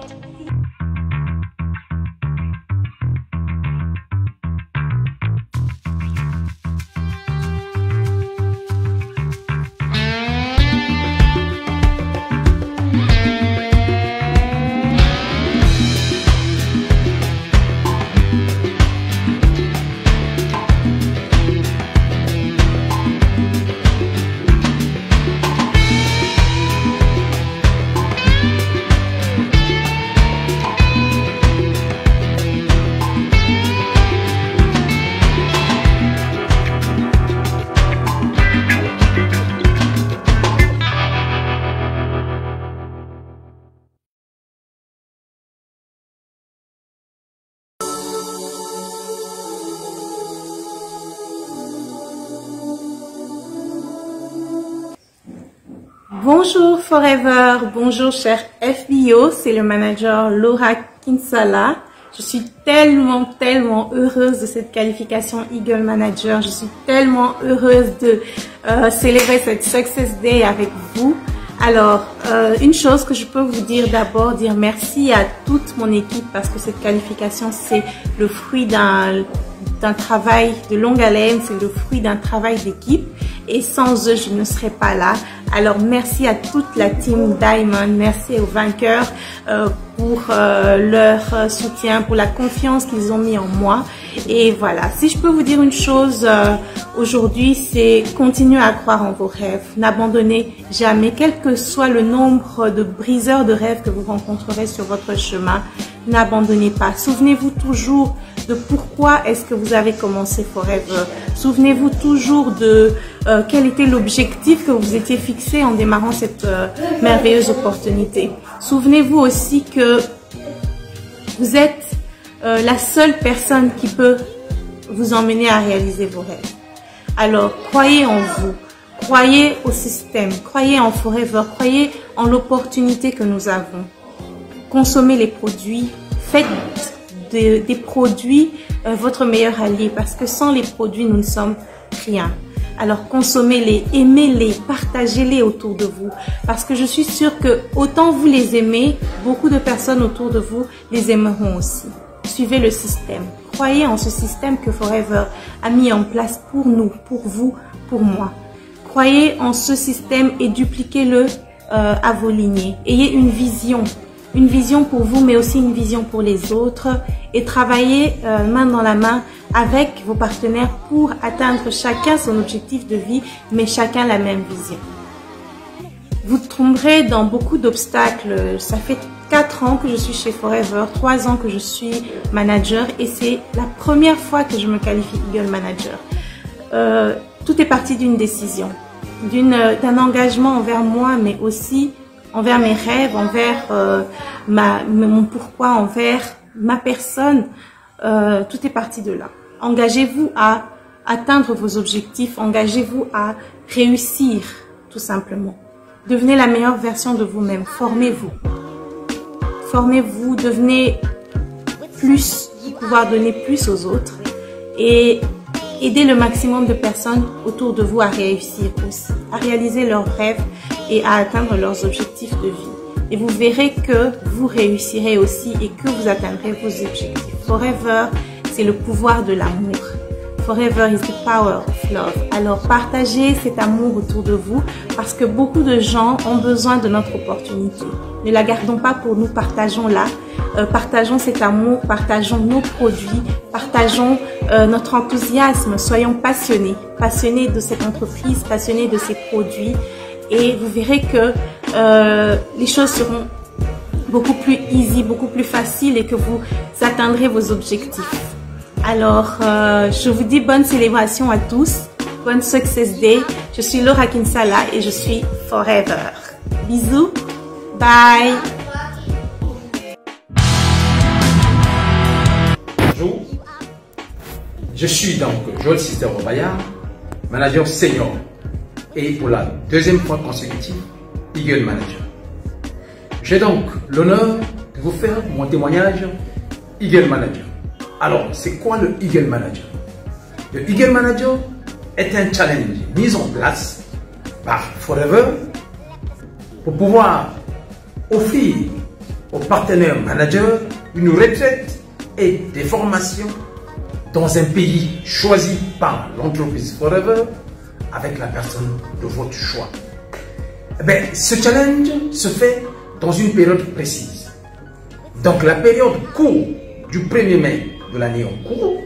Bonjour Forever, bonjour cher F B O, c'est le manager Laura Kinsala. Je suis tellement, tellement heureuse de cette qualification Eagle Manager. Je suis tellement heureuse de euh, célébrer cette Success Day avec vous. Alors, euh, une chose que je peux vous dire d'abord, dire merci à toute mon équipe parce que cette qualification, c'est le fruit d'un d'un travail de longue haleine, c'est le fruit d'un travail d'équipe et sans eux, je ne serais pas là. Alors, merci à toute la team Diamond, merci aux vainqueurs euh, pour euh, leur soutien, pour la confiance qu'ils ont mis en moi. Et voilà, si je peux vous dire une chose euh, aujourd'hui, c'est continuer à croire en vos rêves. N'abandonnez jamais, quel que soit le nombre de briseurs de rêves que vous rencontrerez sur votre chemin. N'abandonnez pas. Souvenez-vous toujours de pourquoi est-ce que vous avez commencé Forever. Souvenez-vous toujours de euh, quel était l'objectif que vous étiez fixé en démarrant cette euh, merveilleuse opportunité. Souvenez-vous aussi que vous êtes euh, la seule personne qui peut vous emmener à réaliser vos rêves. Alors, croyez en vous, croyez au système, croyez en Forever, croyez en l'opportunité que nous avons. Consommez les produits, faites de, des produits euh, votre meilleur allié, parce que sans les produits, nous ne sommes rien. Alors consommez-les, aimez-les, partagez-les autour de vous, parce que je suis sûre que autant vous les aimez, beaucoup de personnes autour de vous les aimeront aussi. Suivez le système. Croyez en ce système que Forever a mis en place pour nous, pour vous, pour moi. Croyez en ce système et dupliquez-le euh, à vos lignées. Ayez une vision. Une vision pour vous, mais aussi une vision pour les autres, et travaillez euh, main dans la main avec vos partenaires pour atteindre chacun son objectif de vie, mais chacun la même vision. Vous tomberez dans beaucoup d'obstacles. Ça fait quatre ans que je suis chez Forever, trois ans que je suis manager, et c'est la première fois que je me qualifie Eagle Manager. Euh, tout est parti d'une décision, d'une, d'un engagement envers moi, mais aussi envers mes rêves, envers euh, ma, mon pourquoi, envers ma personne. Euh, tout est parti de là. Engagez-vous à atteindre vos objectifs, engagez-vous à réussir, tout simplement. Devenez la meilleure version de vous-même, formez-vous. Formez-vous, devenez plus, pour pouvoir donner plus aux autres, et aidez le maximum de personnes autour de vous à réussir aussi, à réaliser leurs rêves et à atteindre leurs objectifs de vie. Et vous verrez que vous réussirez aussi et que vous atteindrez vos objectifs. Forever, c'est le pouvoir de l'amour. Forever is the power of love. Alors partagez cet amour autour de vous, parce que beaucoup de gens ont besoin de notre opportunité. Ne la gardons pas pour nous, partageons-la. Euh, partageons cet amour, partageons nos produits, partageons euh, notre enthousiasme. Soyons passionnés, passionnés de cette entreprise, passionnés de ces produits. Et vous verrez que euh, les choses seront beaucoup plus easy, beaucoup plus faciles, et que vous atteindrez vos objectifs. Alors, euh, je vous dis bonne célébration à tous, bonne Success Day. Je suis Laura Kinsala et je suis Forever. Bisous, bye. Bonjour, je suis donc Joël Sister Bayard, manager senior, et pour la deuxième fois consécutive, Eagle Manager. J'ai donc l'honneur de vous faire mon témoignage Eagle Manager. Alors, c'est quoi le Eagle Manager? Le Eagle Manager est un challenge mis en place par Forever pour pouvoir offrir aux partenaires managers une retraite et des formations dans un pays choisi par l'entreprise Forever avec la personne de votre choix. Eh bien, ce challenge se fait dans une période précise. Donc la période court du premier mai de l'année en cours,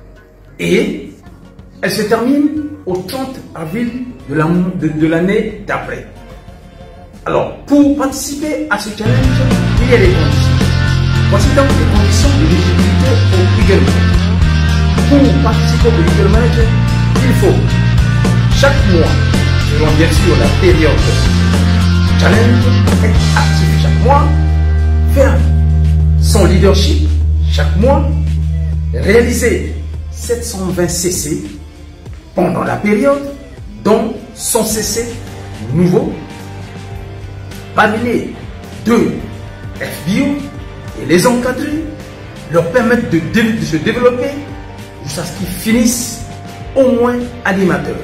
et elle se termine au trente avril de l'année de, de d'après. Alors, pour participer à ce challenge, il y a des conditions. Voici donc les conditions d'éligibilité au Eagle Manager. Pour participer au Eagle Manager, il faut chaque mois, selon bien sûr la période challenge, être actif chaque mois, faire son leadership chaque mois, réaliser sept cent vingt C C pendant la période, dont cent C C nouveaux, parler deux F B O et les encadrer, leur permettre de, de se développer jusqu'à ce qu'ils finissent au moins animateurs.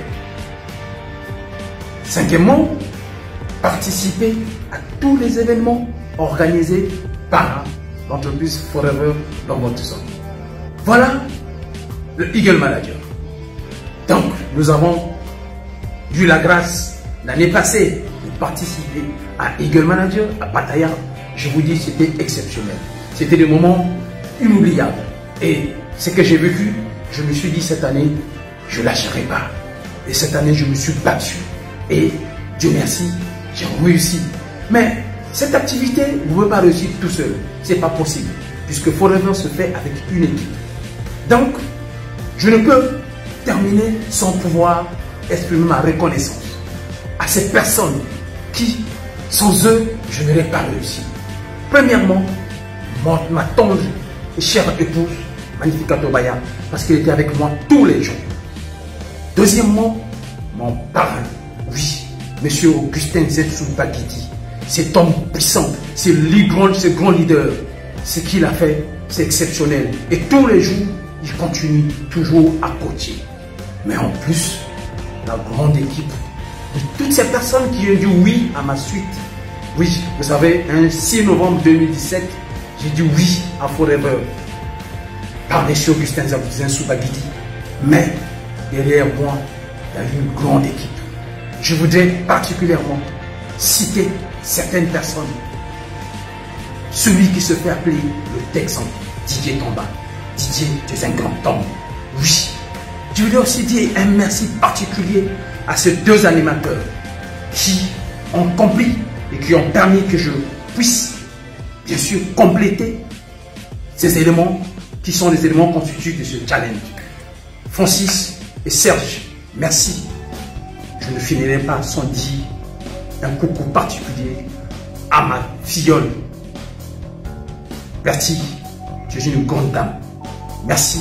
Cinquièmement, participer à tous les événements organisés par l'entreprise Forever dans votre zone. Voilà le Eagle Manager. Donc, nous avons eu la grâce l'année passée de participer à Eagle Manager à Pattaya. Je vous dis, c'était exceptionnel. C'était des moments inoubliables. Et ce que j'ai vécu, je me suis dit cette année, je ne lâcherai pas. Et cette année, je me suis battu. Et Dieu merci, j'ai réussi. Mais cette activité, vous ne pouvez pas réussir tout seul. Ce n'est pas possible. Puisque Forever se fait avec une équipe. Donc, je ne peux terminer sans pouvoir exprimer ma reconnaissance à ces personnes qui, sans eux, je n'aurais pas réussi. Premièrement, ma tendre et chère épouse, Magnifica Tobaya, parce qu'elle était avec moi tous les jours. Deuxièmement, mon parrain, oui, Monsieur Augustin Zetsu Bakiti, cet homme puissant, ce grand, ce grand leader, ce qu'il a fait, c'est exceptionnel. Et tous les jours, il continue toujours à coacher. Mais en plus, la grande équipe, de toutes ces personnes qui ont dit oui à ma suite. Oui, vous savez, un six novembre deux mille dix-sept, j'ai dit oui à Forever. Par M. Augustin Zaboudzin Soubagidi. Mais derrière moi, il y a une grande équipe. Je voudrais particulièrement citer certaines personnes. Celui qui se fait appeler le Texan, Didier Tomba. Didier, tu es un grand homme. Oui. Je voudrais aussi dire un merci particulier à ces deux animateurs qui ont compris et qui ont permis que je puisse, bien sûr, compléter ces éléments qui sont les éléments constitutifs de ce challenge. Francis et Serge, merci. Je ne finirai pas sans dire un coucou particulier à ma filleule. Bertie, tu es une grande dame. Merci.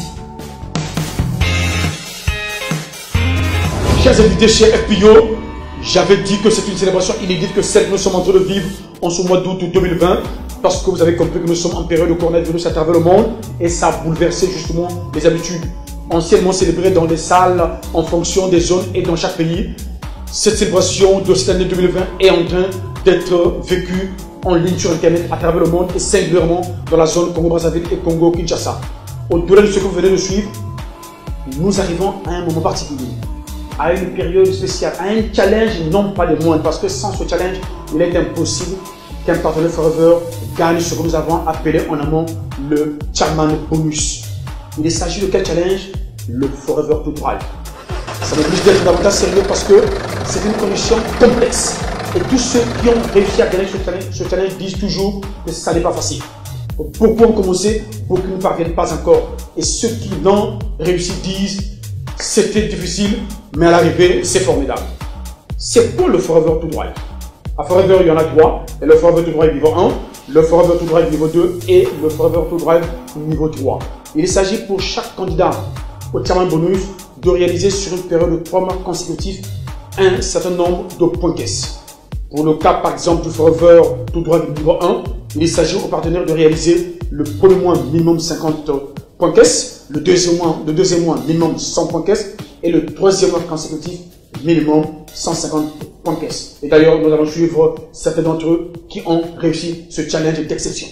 Chers invités chez F P O, j'avais dit que c'est une célébration inédite que celle que nous sommes en train de vivre en ce mois d'août deux mille vingt, parce que vous avez compris que nous sommes en période de coronavirus à travers le monde et ça a bouleversé justement les habitudes anciennement célébrées dans les salles en fonction des zones et dans chaque pays. Cette célébration de cette année deux mille vingt est en train d'être vécue en ligne sur Internet à travers le monde et singulièrement dans la zone Congo-Brazzaville et Congo-Kinshasa. Au-delà de ce que vous venez de suivre, nous arrivons à un moment particulier, à une période spéciale, à un challenge non pas des moindres, parce que sans ce challenge, il est impossible qu'un partenaire Forever gagne ce que nous avons appelé en amont le Chairman Bonus. Il s'agit de quel challenge? Le Forever to Drive. Ça m'oblige d'être davantage sérieux parce que c'est une condition complexe. Et tous ceux qui ont réussi à gagner ce challenge, ce challenge disent toujours que ça n'est pas facile. Beaucoup ont commencé, beaucoup ne parviennent pas encore. Et ceux qui l'ont réussi disent c'était difficile, mais à l'arrivée, c'est formidable. C'est quoi le Forever to Drive? À Forever, il y en a trois. Et le Forever to Drive niveau un, le Forever to Drive niveau deux et le Forever to Drive niveau trois. Il s'agit pour chaque candidat au Chairman Bonus de réaliser sur une période de trois mois consécutifs un certain nombre de points caisse. Pour le cas par exemple du Forever to Drive niveau un, il s'agit aux partenaires de réaliser le premier mois minimum cinquante points caisse, le deuxième mois, le deuxième mois minimum cent points caisse et le troisième mois consécutif minimum cent cinquante points caisse. Et d'ailleurs, nous allons suivre certains d'entre eux qui ont réussi ce challenge d'exception.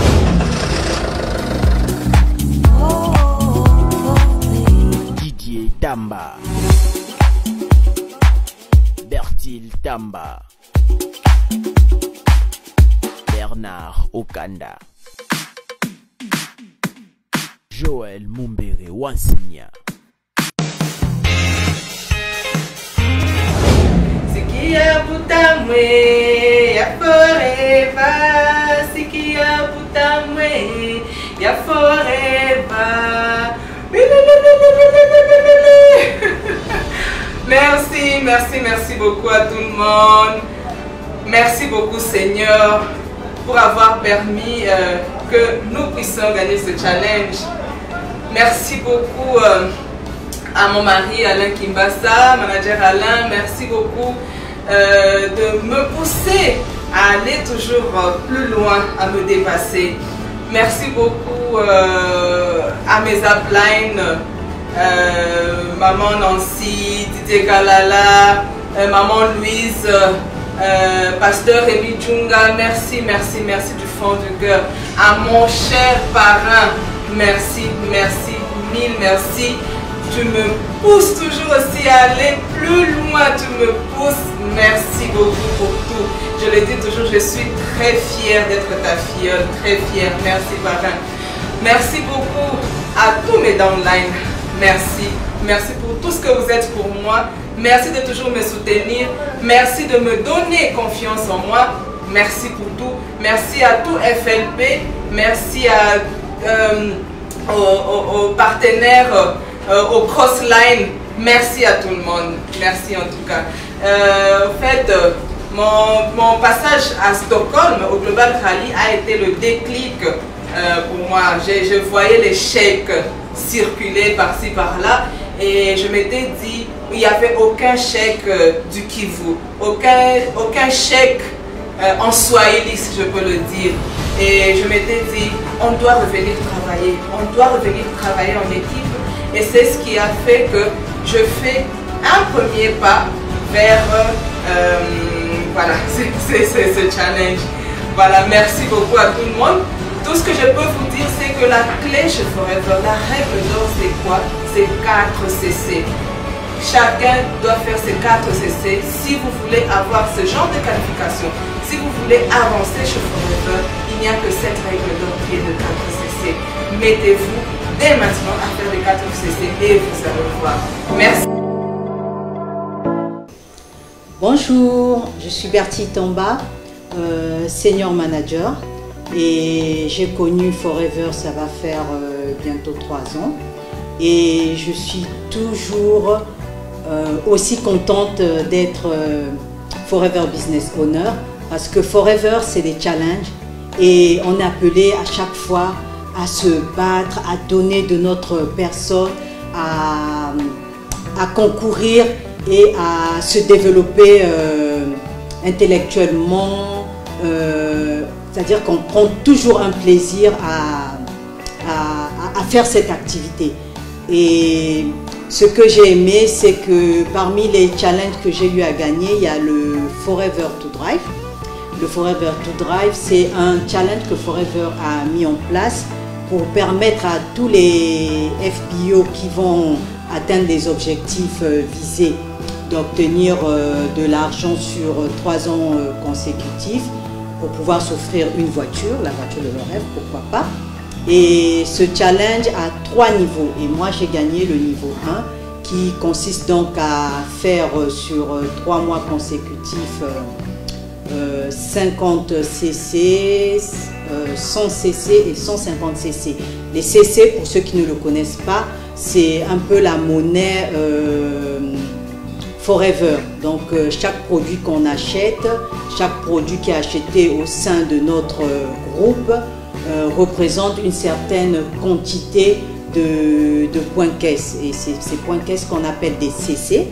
Didier Tamba, Bertil Tamba, Bernard Okanda, Joël Mumbere Wansinya. Sikia Butamwe, ya forever. Sikia Butamwe, ya forever. Merci, merci, merci beaucoup à tout le monde. Merci beaucoup Seigneur pour avoir permis euh, que nous puissions gagner ce challenge. Merci beaucoup euh, à mon mari Alain Kimbassa, manager Alain. Merci beaucoup euh, de me pousser à aller toujours euh, plus loin, à me dépasser. Merci beaucoup euh, à mes uplines, euh, maman Nancy, Didier Kalala, euh, maman Louise, euh, pasteur Rémi Djunga. Merci, merci, merci du fond du cœur. À mon cher parrain, merci, merci, mille merci. Tu me pousses toujours aussi à aller plus loin, tu me pousses. Merci beaucoup pour tout. Je le dis toujours, je suis très fière d'être ta filleule, très fière. Merci parrain. Merci beaucoup à tous mes downlines. Merci. Merci pour tout ce que vous êtes pour moi. Merci de toujours me soutenir. Merci de me donner confiance en moi. Merci pour tout. Merci à tout F L P. Merci à, euh, aux, aux, aux partenaires. Euh, au Crossline, merci à tout le monde, merci en tout cas. Euh, en fait, euh, mon, mon passage à Stockholm au Global Rally a été le déclic euh, pour moi. Je, je voyais les chèques circuler par-ci par-là et je m'étais dit, il n'y avait aucun chèque euh, du Kivu, aucun, aucun chèque euh, en Swahili si je peux le dire. Et je m'étais dit, on doit revenir travailler, on doit revenir travailler en équipe. Et c'est ce qui a fait que je fais un premier pas vers euh, voilà, c'est ce challenge. Voilà, merci beaucoup à tout le monde. Tout ce que je peux vous dire, c'est que la clé chez Forever, la règle d'or, c'est quoi? C'est quatre C C. Chacun doit faire ces quatre C C si vous voulez avoir ce genre de qualification. Si vous voulez avancer chez Forever, il n'y a que cette règle d'or qui est de quatre C C. Mettez-vous dès maintenant à faire les quatre C C et vous allez voir. Merci. Bonjour, je suis Bertie Tomba, euh, Senior Manager. Et j'ai connu Forever, ça va faire euh, bientôt trois ans. Et je suis toujours euh, aussi contente d'être euh, Forever Business Owner parce que Forever, c'est des challenges et on est appelé à chaque fois à se battre, à donner de notre personne, à, à concourir et à se développer euh, intellectuellement. Euh, C'est-à-dire qu'on prend toujours un plaisir à, à, à faire cette activité. Et ce que j'ai aimé, c'est que parmi les challenges que j'ai eu à gagner, il y a le Forever to Drive. Le Forever to Drive, c'est un challenge que Forever a mis en place pour permettre à tous les F B O qui vont atteindre des objectifs visés d'obtenir de l'argent sur trois ans consécutifs, pour pouvoir s'offrir une voiture, la voiture de leur rêve, pourquoi pas. Et ce challenge a trois niveaux. Et moi, j'ai gagné le niveau un, qui consiste donc à faire sur trois mois consécutifs euh, cinquante C C, euh, cent C C et cent cinquante C C. Les C C, pour ceux qui ne le connaissent pas, c'est un peu la monnaie euh, Forever. Donc euh, chaque produit qu'on achète, chaque produit qui est acheté au sein de notre euh, groupe euh, représente une certaine quantité de, de points caisse. Et c'est ces points caisse qu'on appelle des C C.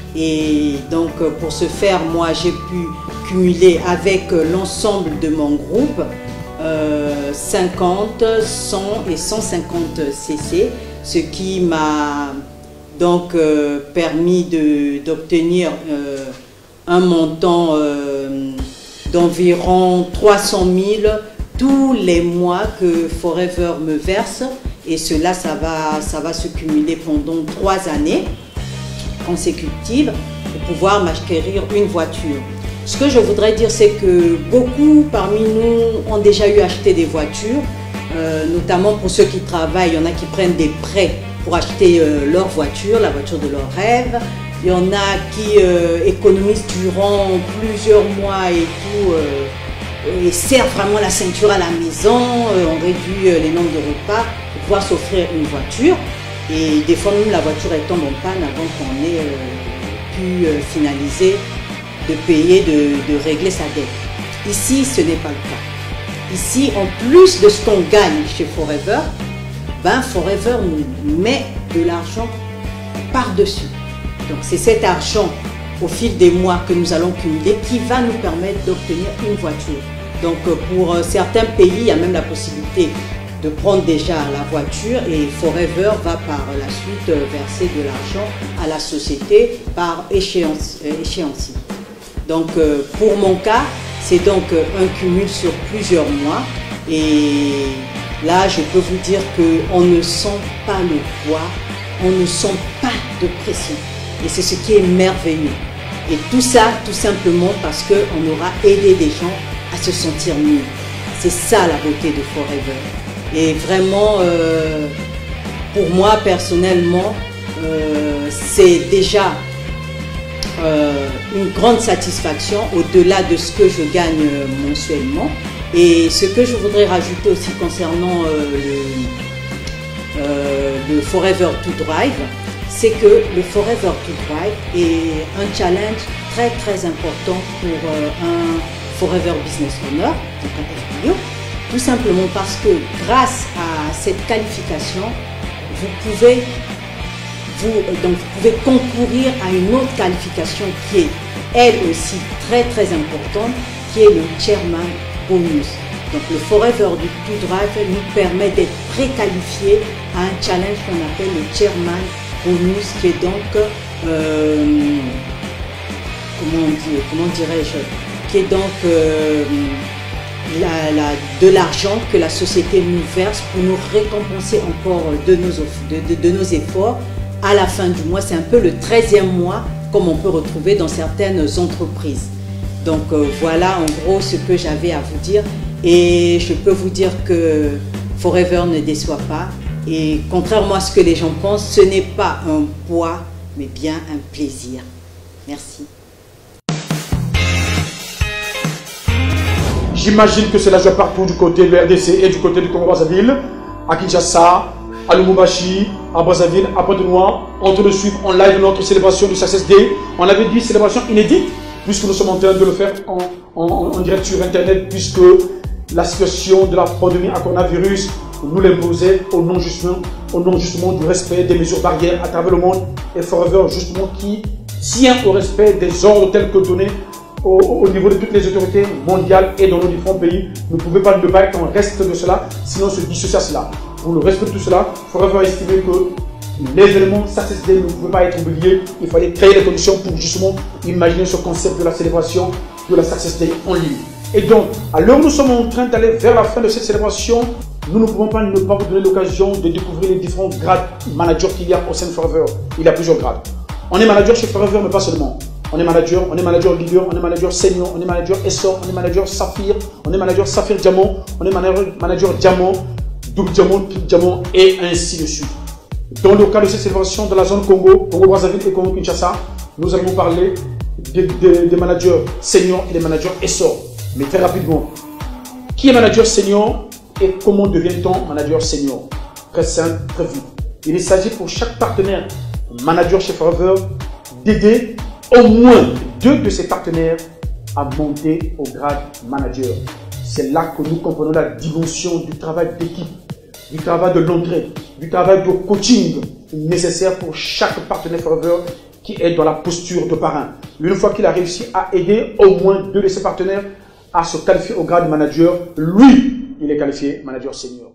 Et donc euh, pour ce faire, moi j'ai pu cumuler avec euh, l'ensemble de mon groupe euh, cinquante, cent et cent cinquante C C, ce qui m'a donc euh, permis d'obtenir euh, un montant euh, d'environ trois cent mille tous les mois que Forever me verse, et cela ça va, ça va se cumuler pendant trois années consécutives pour pouvoir m'acquérir une voiture. Ce que je voudrais dire, c'est que beaucoup parmi nous ont déjà eu acheté des voitures, euh, notamment pour ceux qui travaillent. Il y en a qui prennent des prêts pour acheter euh, leur voiture, la voiture de leur rêve. Il y en a qui euh, économisent durant plusieurs mois et tout, euh, et serrent vraiment la ceinture à la maison, euh, on réduit euh, les nombres de repas pour pouvoir s'offrir une voiture. Et des fois même la voiture elle tombe en panne avant qu'on ait euh, pu euh, finaliser de payer, de, de régler sa dette. Ici, ce n'est pas le cas. Ici, en plus de ce qu'on gagne chez Forever, ben Forever nous met de l'argent par-dessus. Donc c'est cet argent au fil des mois que nous allons cumuler qui va nous permettre d'obtenir une voiture. Donc pour certains pays, il y a même la possibilité de prendre déjà la voiture et Forever va par la suite verser de l'argent à la société par échéance, échéancier. Donc pour mon cas, c'est donc un cumul sur plusieurs mois et là, je peux vous dire qu'on ne sent pas le poids, on ne sent pas de pression. Et c'est ce qui est merveilleux. Et tout ça, tout simplement parce qu'on aura aidé des gens à se sentir mieux. C'est ça la beauté de Forever. Et vraiment, euh, pour moi personnellement, euh, c'est déjà euh, une grande satisfaction au-delà de ce que je gagne mensuellement. Et ce que je voudrais rajouter aussi concernant euh, le, euh, le Forever to Drive, c'est que le Forever to Drive est un challenge très très important pour euh, un Forever Business Owner, donc un F B O, tout simplement parce que grâce à cette qualification, vous pouvez, vous, donc, vous pouvez concourir à une autre qualification qui est elle aussi très très importante, qui est le Chairman Bonus. Donc le Forever du To Drive nous permet d'être préqualifiés à un challenge qu'on appelle le Chairman Bonus, qui est donc, euh, comment, on dit, comment dirais-je, qui est donc euh, la, la, de l'argent que la société nous verse pour nous récompenser encore de nos, de, de, de nos efforts à la fin du mois. C'est un peu le treizième mois, comme on peut retrouver dans certaines entreprises. Donc euh, voilà en gros ce que j'avais à vous dire. Et je peux vous dire que Forever ne déçoit pas. Et contrairement à ce que les gens pensent, ce n'est pas un poids, mais bien un plaisir. Merci. J'imagine que cela joue partout du côté de l'R D C et du côté du Congo-Brazzaville, à Kinshasa, à Lubumbashi, à Brazzaville, à Pointe-Noire, en train de suivre en live notre célébration du Success Day. On avait dit célébration inédite, puisque nous sommes en train de le faire en, en, en direct sur Internet, puisque la situation de la pandémie à coronavirus nous l'imposait au nom justement, au nom justement du respect des mesures barrières à travers le monde, et Forever justement qui tient au respect des ordres tels que donnés au, au niveau de toutes les autorités mondiales et dans nos différents pays. Nous ne pouvons pas ne pas être en reste de cela, sinon se dissocier à cela. Pour le respect de tout cela, Forever a estimé que les éléments Success Day ne pouvaient pas être oubliés. Il fallait créer les conditions pour justement imaginer ce concept de la célébration de la Success Day en ligne. Et donc, à l'heure où nous sommes en train d'aller vers la fin de cette célébration, nous ne pouvons pas ne pas vous donner l'occasion de découvrir les différents grades managers qu'il y a au sein de Forever. Il y a plusieurs grades. On est manager chez Forever, mais pas seulement. On est manager, on est manager leader, on est manager senior, on est manager Essor, on est manager Saphir, on est manager Saphir Diamant, on est manager, manager Diamant, double Diamant, triple Diamant, et ainsi de suite. Dans le cadre de cette célébration dans la zone Congo, Congo-Brazzaville et Congo-Kinshasa, nous allons parler des, des, des managers seniors et des managers Essor. Mais très rapidement, qui est manager senior et comment devient-on manager senior? Très simple, très vite. Il s'agit pour chaque partenaire manager chez Forever d'aider au moins deux de ses partenaires à monter au grade manager. C'est là que nous comprenons la dimension du travail d'équipe, du travail de l'entraide, du travail de coaching nécessaire pour chaque partenaire Forever qui est dans la posture de parrain. Une fois qu'il a réussi à aider au moins deux de ses partenaires à se qualifier au grade manager, lui, il est qualifié manager senior.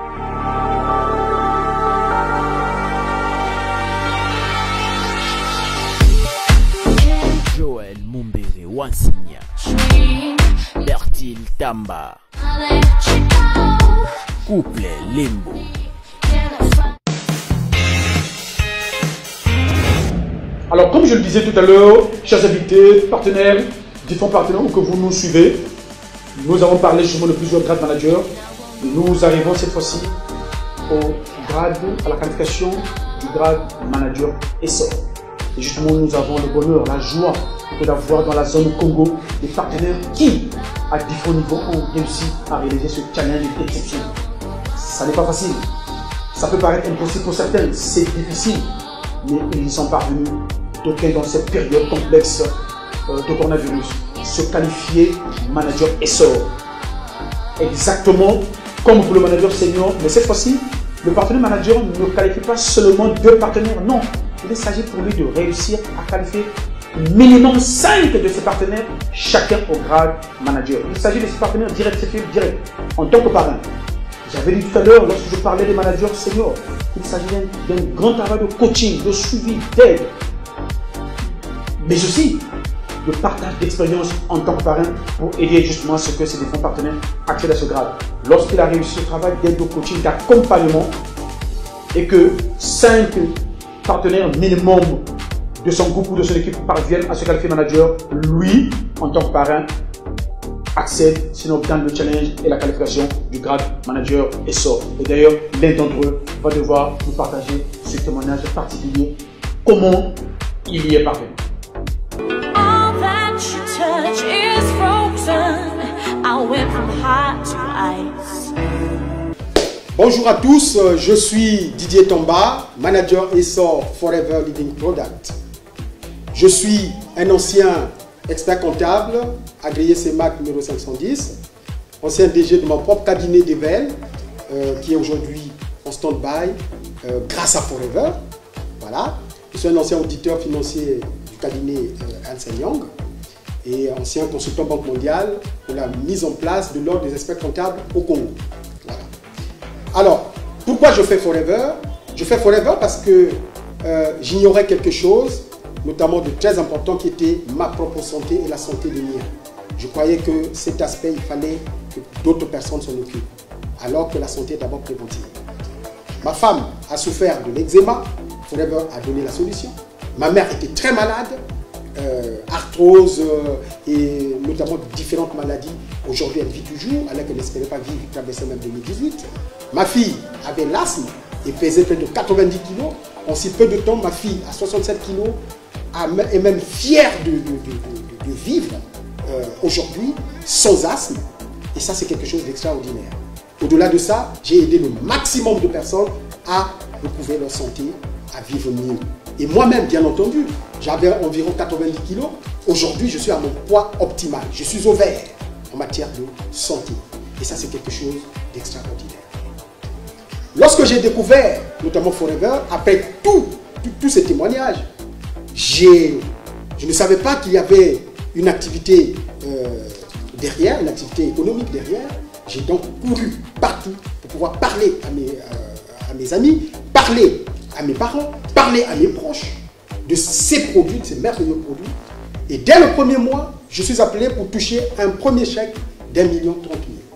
Joël Mumbere Wansinya, Bertil Tamba, Couple Limbo. Alors, comme je le disais tout à l'heure, chers invités, partenaires, différents partenaires où que vous nous suivez, nous avons parlé justement de plusieurs grades managers. Nous arrivons cette fois-ci au grade, à la qualification du grade manager Essor. Et justement, nous avons le bonheur, la joie d'avoir dans la zone Congo des partenaires qui, à différents niveaux, ont réussi à réaliser ce challenge d'exception. Ça n'est pas facile. Ça peut paraître impossible pour certains, c'est difficile, mais ils y sont parvenus. D'aucuns dans cette période complexe euh, de coronavirus, se qualifier manager Essor. Exactement comme pour le manager senior, mais cette fois-ci, le partenaire manager ne qualifie pas seulement deux partenaires, non. Il s'agit pour lui de réussir à qualifier minimum cinq de ses partenaires, chacun au grade manager. Il s'agit de ses partenaires directs, c'est direct, en tant que parrain. J'avais dit tout à l'heure, lorsque je parlais des managers seniors, il s'agit d'un grand travail de coaching, de suivi, d'aide, mais aussi de partage d'expérience en tant que parrain pour aider justement à ce que ces différents partenaires accèdent à ce grade. Lorsqu'il a réussi ce travail d'aide au coaching, d'accompagnement, et que cinq partenaires minimum de son groupe ou de son équipe parviennent à se qualifier manager, lui, en tant que parrain, accède, sinon obtient le challenge et la qualification du grade manager Essor. Et d'ailleurs, l'un d'entre eux va devoir nous partager ce témoignage particulier, comment il y est parvenu. Bonjour à tous, je suis Didier Tomba, manager Essor Forever Living Product. Je suis un ancien expert comptable, agréé C E M A C numéro cinq cent dix, ancien D G de mon propre cabinet d'Evel, euh, qui est aujourd'hui en stand-by euh, grâce à Forever. Voilà. Je suis un ancien auditeur financier du cabinet euh, Ernst and Young. et ancien consultant Banque mondiale pour la mise en place de l'ordre des experts comptables au Congo. Voilà. Alors, pourquoi je fais Forever? Je fais Forever parce que euh, j'ignorais quelque chose, notamment de très important, qui était ma propre santé et la santé des miens. Je croyais que cet aspect, il fallait que d'autres personnes s'en occupent, alors que la santé est d'abord préventive. Ma femme a souffert de l'eczéma, Forever a donné la solution. Ma mère était très malade, euh, arthrose euh, et notamment différentes maladies. Aujourd'hui, elle vit toujours, alors qu'elle n'espérait pas vivre, traverser même deux mille dix-huit. Ma fille avait l'asthme et pesait près de quatre-vingt-dix kilos. En si peu de temps, ma fille, à soixante-sept kilos, est même fière de, de, de, de, de vivre euh, aujourd'hui sans asthme. Et ça, c'est quelque chose d'extraordinaire. Au-delà de ça, j'ai aidé le maximum de personnes à recouvrer leur santé, à vivre mieux. Et moi-même, bien entendu, j'avais environ quatre-vingt-dix kilos. Aujourd'hui, je suis à mon poids optimal. Je suis au vert en matière de santé. Et ça, c'est quelque chose d'extraordinaire. Lorsque j'ai découvert, notamment Forever, après tous tout, tout ces témoignages, je ne savais pas qu'il y avait une activité euh, derrière, une activité économique derrière. J'ai donc couru partout pour pouvoir parler à mes, euh, à mes amis, parler à mes parents, parler à mes proches de ces produits, de ces merveilleux produits. Et dès le premier mois, je suis appelé pour toucher un premier chèque d'un million trente mille.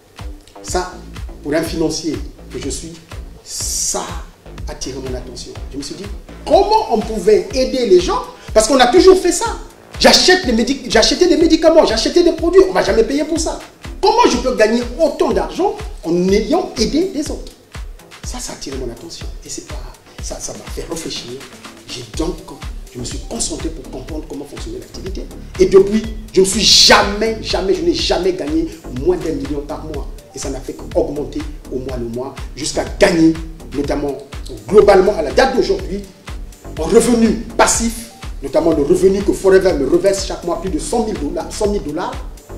Ça, pour un financier que je suis, ça a attiré mon attention. Je me suis dit, comment on pouvait aider les gens? Parce qu'on a toujours fait ça. J'achète des médic- j'achetais des médicaments, j'achetais des produits, on ne m'a jamais payé pour ça. Comment je peux gagner autant d'argent en ayant aidé les autres? Ça, ça a attiré mon attention. Et c'est pas, ça, ça m'a fait réfléchir. J'ai donc, je me suis concentré pour comprendre comment fonctionnait l'activité. Et depuis, je ne suis jamais, jamais, je n'ai jamais gagné moins d'un million par mois. Et ça n'a fait qu'augmenter au mois le mois, jusqu'à gagner, notamment globalement à la date d'aujourd'hui, en revenu passif, notamment le revenu que Forever me reverse chaque mois, plus de cent mille dollars, cent mille dollars.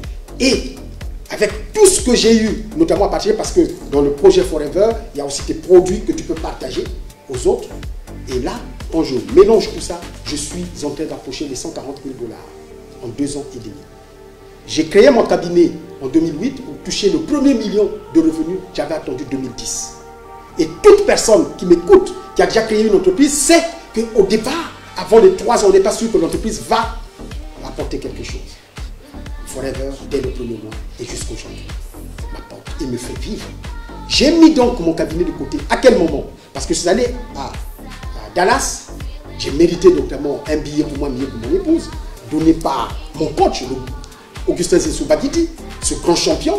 Et avec tout ce que j'ai eu, notamment à partager, parce que dans le projet Forever, il y a aussi des produits que tu peux partager aux autres. Et là, quand je mélange tout ça, je suis en train d'approcher les cent quarante mille dollars en deux ans et demi. J'ai créé mon cabinet en deux mille huit pour toucher le premier million de revenus. J'avais attendu deux mille dix. Et toute personne qui m'écoute, qui a déjà créé une entreprise, sait qu'au départ, avant les trois ans, on n'est pas sûr que l'entreprise va apporter quelque chose. Forever, dès le premier mois et jusqu'aujourd'hui, m'apporte et me fait vivre. J'ai mis donc mon cabinet de côté. À quel moment? Parce que je suis allé à, à Dallas, j'ai mérité notamment un billet pour moi, un billet pour mon épouse, donné par mon coach, Augustin Zesubagiti, ce grand champion.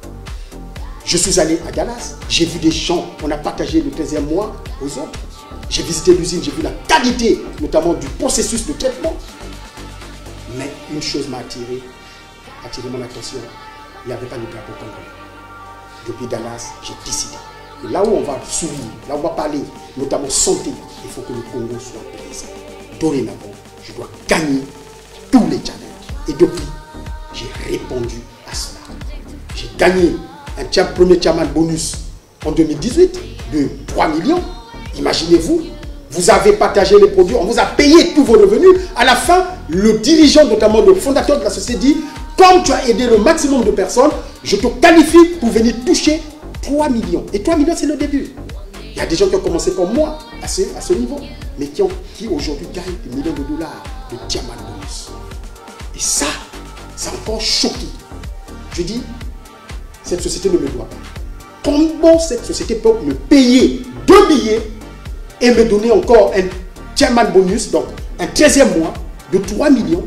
Je suis allé à Dallas, j'ai vu des gens, on a partagé le treizième mois aux autres. J'ai visité l'usine, j'ai vu la qualité, notamment du processus de traitement. Mais une chose m'a attiré, attiré mon attention, il n'y avait pas de drapeau congolais. Depuis Dallas, j'ai décidé que là où on va sourire, là où on va parler, notamment santé, il faut que le Congo soit présent. Dorénavant, je dois gagner tous les challenges. Et depuis, j'ai répondu à cela. J'ai gagné un tiers, premier chairman bonus en deux mille dix-huit de trois millions. Imaginez-vous, vous avez partagé les produits, on vous a payé tous vos revenus. À la fin, le dirigeant, notamment le fondateur de la société, dit: comme tu as aidé le maximum de personnes, je te qualifie pour venir toucher trois millions. Et trois millions, c'est le début. Il y a des gens qui ont commencé comme moi à ce, à ce niveau, mais qui, ont, qui aujourd'hui gagnent des millions de dollars de diamant bonus. Et ça, c'est encore choqué. Je dis, cette société ne me doit pas. Comment cette société peut me payer deux billets et me donner encore un diamant bonus, donc un treizième mois de trois millions,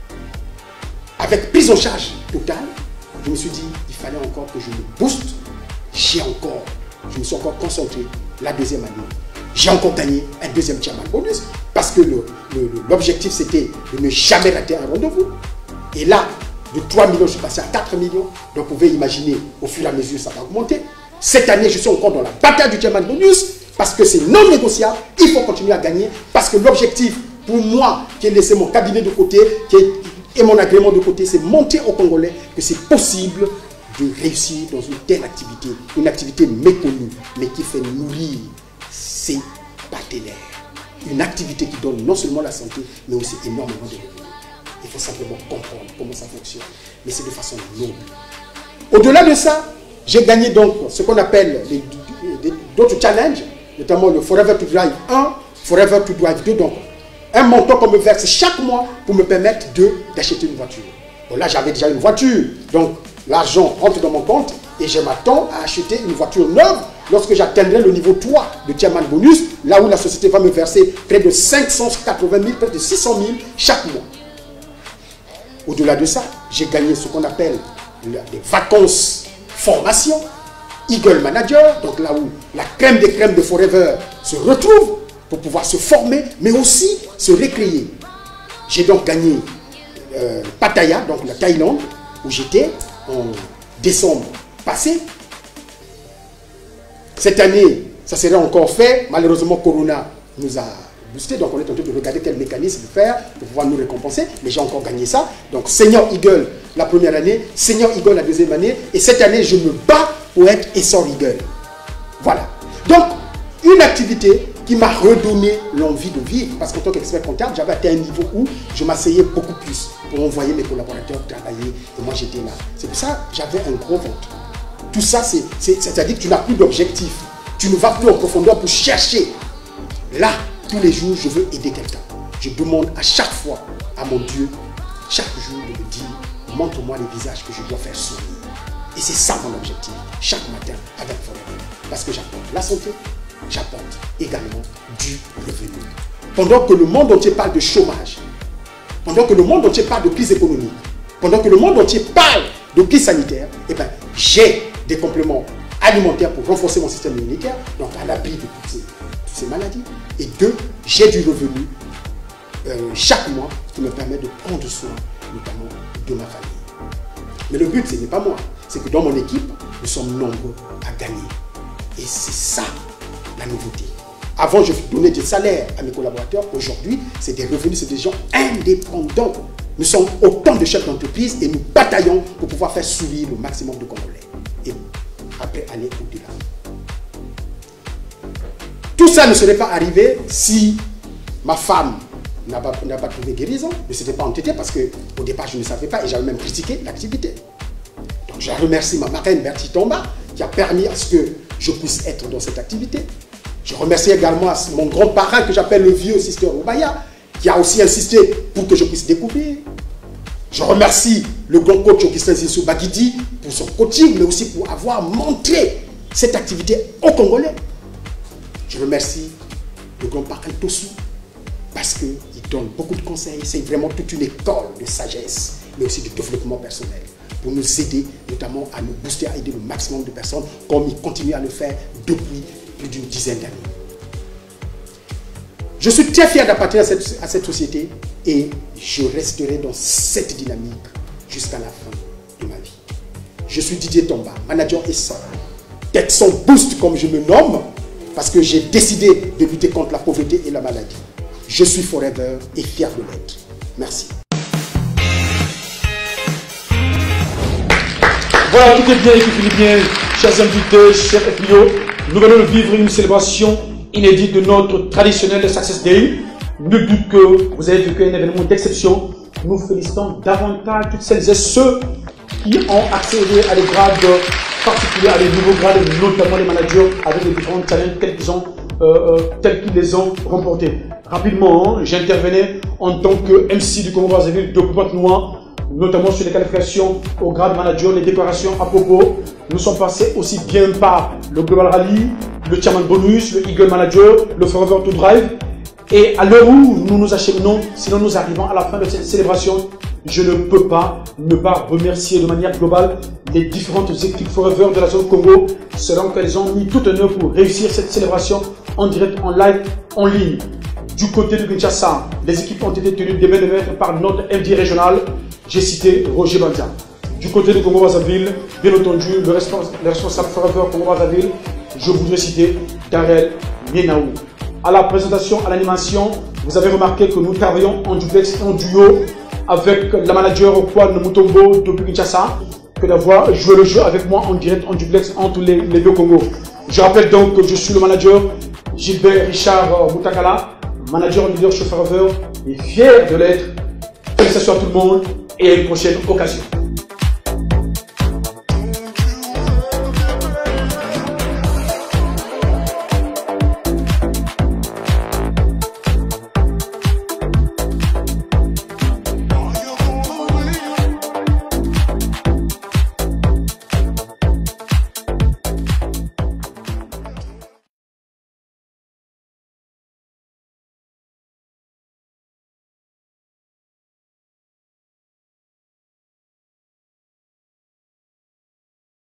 avec prise en charge totale? Je me suis dit, il fallait encore que je me booste. J'ai encore, je me suis encore concentré la deuxième année. J'ai encore gagné un deuxième diamant bonus parce que l'objectif c'était de ne jamais rater un rendez-vous. Et là, de trois millions, je suis passé à quatre millions. Donc vous pouvez imaginer, au fur et à mesure, ça va augmenter. Cette année, je suis encore dans la bataille du diamant bonus parce que c'est non négociable. Il faut continuer à gagner parce que l'objectif pour moi, qui ai laissé mon cabinet de côté, qui est et mon agrément de côté, c'est montrer aux Congolais que c'est possible de réussir dans une telle activité, une activité méconnue, mais qui fait nourrir ses partenaires. Une activité qui donne non seulement la santé, mais aussi énormément de revenus. Il faut simplement comprendre comment ça fonctionne. Mais c'est de façon noble. Au-delà de ça, j'ai gagné donc ce qu'on appelle d'autres challenges, notamment le Forever to Drive un, Forever to Drive deux. Donc, un montant qu'on me verse chaque mois pour me permettre d'acheter une voiture. Bon, là, j'avais déjà une voiture. Donc, l'argent rentre dans mon compte et je m'attends à acheter une voiture neuve lorsque j'atteindrai le niveau trois de Chairman Bonus, là où la société va me verser près de cinq cent quatre-vingt mille, près de six cent mille chaque mois. Au-delà de ça, j'ai gagné ce qu'on appelle des vacances formation, Eagle Manager, donc là où la crème des crèmes de Forever se retrouve pour pouvoir se former, mais aussi se récréer. J'ai donc gagné euh, Pattaya, donc la Thaïlande, où j'étais en décembre passé. Cette année, ça serait encore fait. Malheureusement, Corona nous a boosté, donc on est en train de regarder quel mécanisme faire pour pouvoir nous récompenser. Mais j'ai encore gagné ça. Donc Senior Eagle la première année, Senior Eagle la deuxième année, et cette année, je me bats pour être Essor Eagle. Voilà. Donc, une activité qui m'a redonné l'envie de vivre, parce qu'en tant qu'expert comptable, j'avais atteint un niveau où je m'asseyais beaucoup plus pour envoyer mes collaborateurs travailler, et moi j'étais là. C'est pour ça que j'avais un gros ventre. Tout ça, c'est-à-dire que tu n'as plus d'objectif. Tu ne vas plus en profondeur pour chercher. Là, tous les jours, je veux aider quelqu'un. Je demande à chaque fois à mon Dieu, chaque jour, de me dire, montre-moi les visages que je dois faire sourire. Et c'est ça mon objectif, chaque matin avec Forever. Parce que j'apporte la santé, j'apporte également du revenu. Pendant que le monde entier parle de chômage, pendant que le monde entier parle de crise économique, pendant que le monde entier parle de crise sanitaire, eh ben, j'ai des compléments alimentaires pour renforcer mon système immunitaire, donc à l'abri de toutes ces, toutes ces maladies. Et deux, j'ai du revenu euh, chaque mois qui me permet de prendre soin, notamment de ma famille. Mais le but, ce n'est pas moi. C'est que dans mon équipe, nous sommes nombreux à gagner. Et c'est ça, la nouveauté. Avant, je donnais des salaires à mes collaborateurs. Aujourd'hui, c'est des revenus, c'est des gens indépendants. Nous sommes autant de chefs d'entreprise et nous bataillons pour pouvoir faire sourire le maximum de Congolais. Et après, aller au-delà. Tout ça ne serait pas arrivé si ma femme n'a pas, n'a pas trouvé guérison, ne s'était pas entêtée parce qu'au départ, je ne savais pas et j'avais même critiqué l'activité. Donc, je remercie ma marraine Bertie Tomba qui a permis à ce que je puisse être dans cette activité. Je remercie également mon grand parrain que j'appelle le vieux Sister Obaya qui a aussi insisté pour que je puisse découvrir. Je remercie le grand coach Augustin Zinsou Bagidi pour son coaching, mais aussi pour avoir montré cette activité aux Congolais. Je remercie le grand parrain Tossou parce qu'il donne beaucoup de conseils. C'est vraiment toute une école de sagesse, mais aussi de développement personnel pour nous aider, notamment à nous booster, à aider le maximum de personnes, comme il continue à le faire depuis plus d'une dizaine d'années. Je suis très fier d'appartenir à cette, à cette société et je resterai dans cette dynamique jusqu'à la fin de ma vie. Je suis Didier Tomba, manager Essor, Texon Boost comme je me nomme, parce que j'ai décidé de lutter contre la pauvreté et la maladie. Je suis Forever et fier de l'être. Merci. Voilà, tout est bien et tout finit bien, chers invités, chers F B O. Nous venons de vivre une célébration inédite de notre traditionnel Success Day. Nul doute que vous avez vécu un événement d'exception. Nous félicitons davantage toutes celles et ceux qui ont accédé à des grades particuliers, à des nouveaux grades, notamment les managers, avec les différents challenges tels qu'ils ont, euh, euh, tels qu'ils les ont remportés. Rapidement, hein, j'intervenais en tant que M C du Congo-Brazzaville de Pointe-Noire, notamment sur les qualifications au grade manager, les décorations à propos. Nous sommes passés aussi bien par le Global Rally, le Chairman Bonus, le Eagle Manager, le Forever to Drive. Et à l'heure où nous nous acheminons, sinon nous arrivons à la fin de cette célébration, je ne peux pas ne pas remercier de manière globale les différentes équipes Forever de la zone Congo, selon qu'elles ont mis tout en œuvre pour réussir cette célébration en direct, en live, en ligne. Du côté de Kinshasa, les équipes ont été tenues de main de maître par notre M D régional. J'ai cité Roger Bandia. Du côté de Congo-Brazzaville, bien entendu, le responsable, le responsable Forever Congo-Brazzaville, je voudrais citer Darel Nienaou. À la présentation, à l'animation, vous avez remarqué que nous travaillons en duplex et en duo avec la manager Kwan Mutombo depuis Kinshasa, que d'avoir joué le jeu avec moi en direct, en duplex entre les, les deux Congos. Je rappelle donc que je suis le manager Gilbert Richard Mutakala, manager leader chez Forever et fier de l'être. Félicitations à tout le monde et à une prochaine occasion.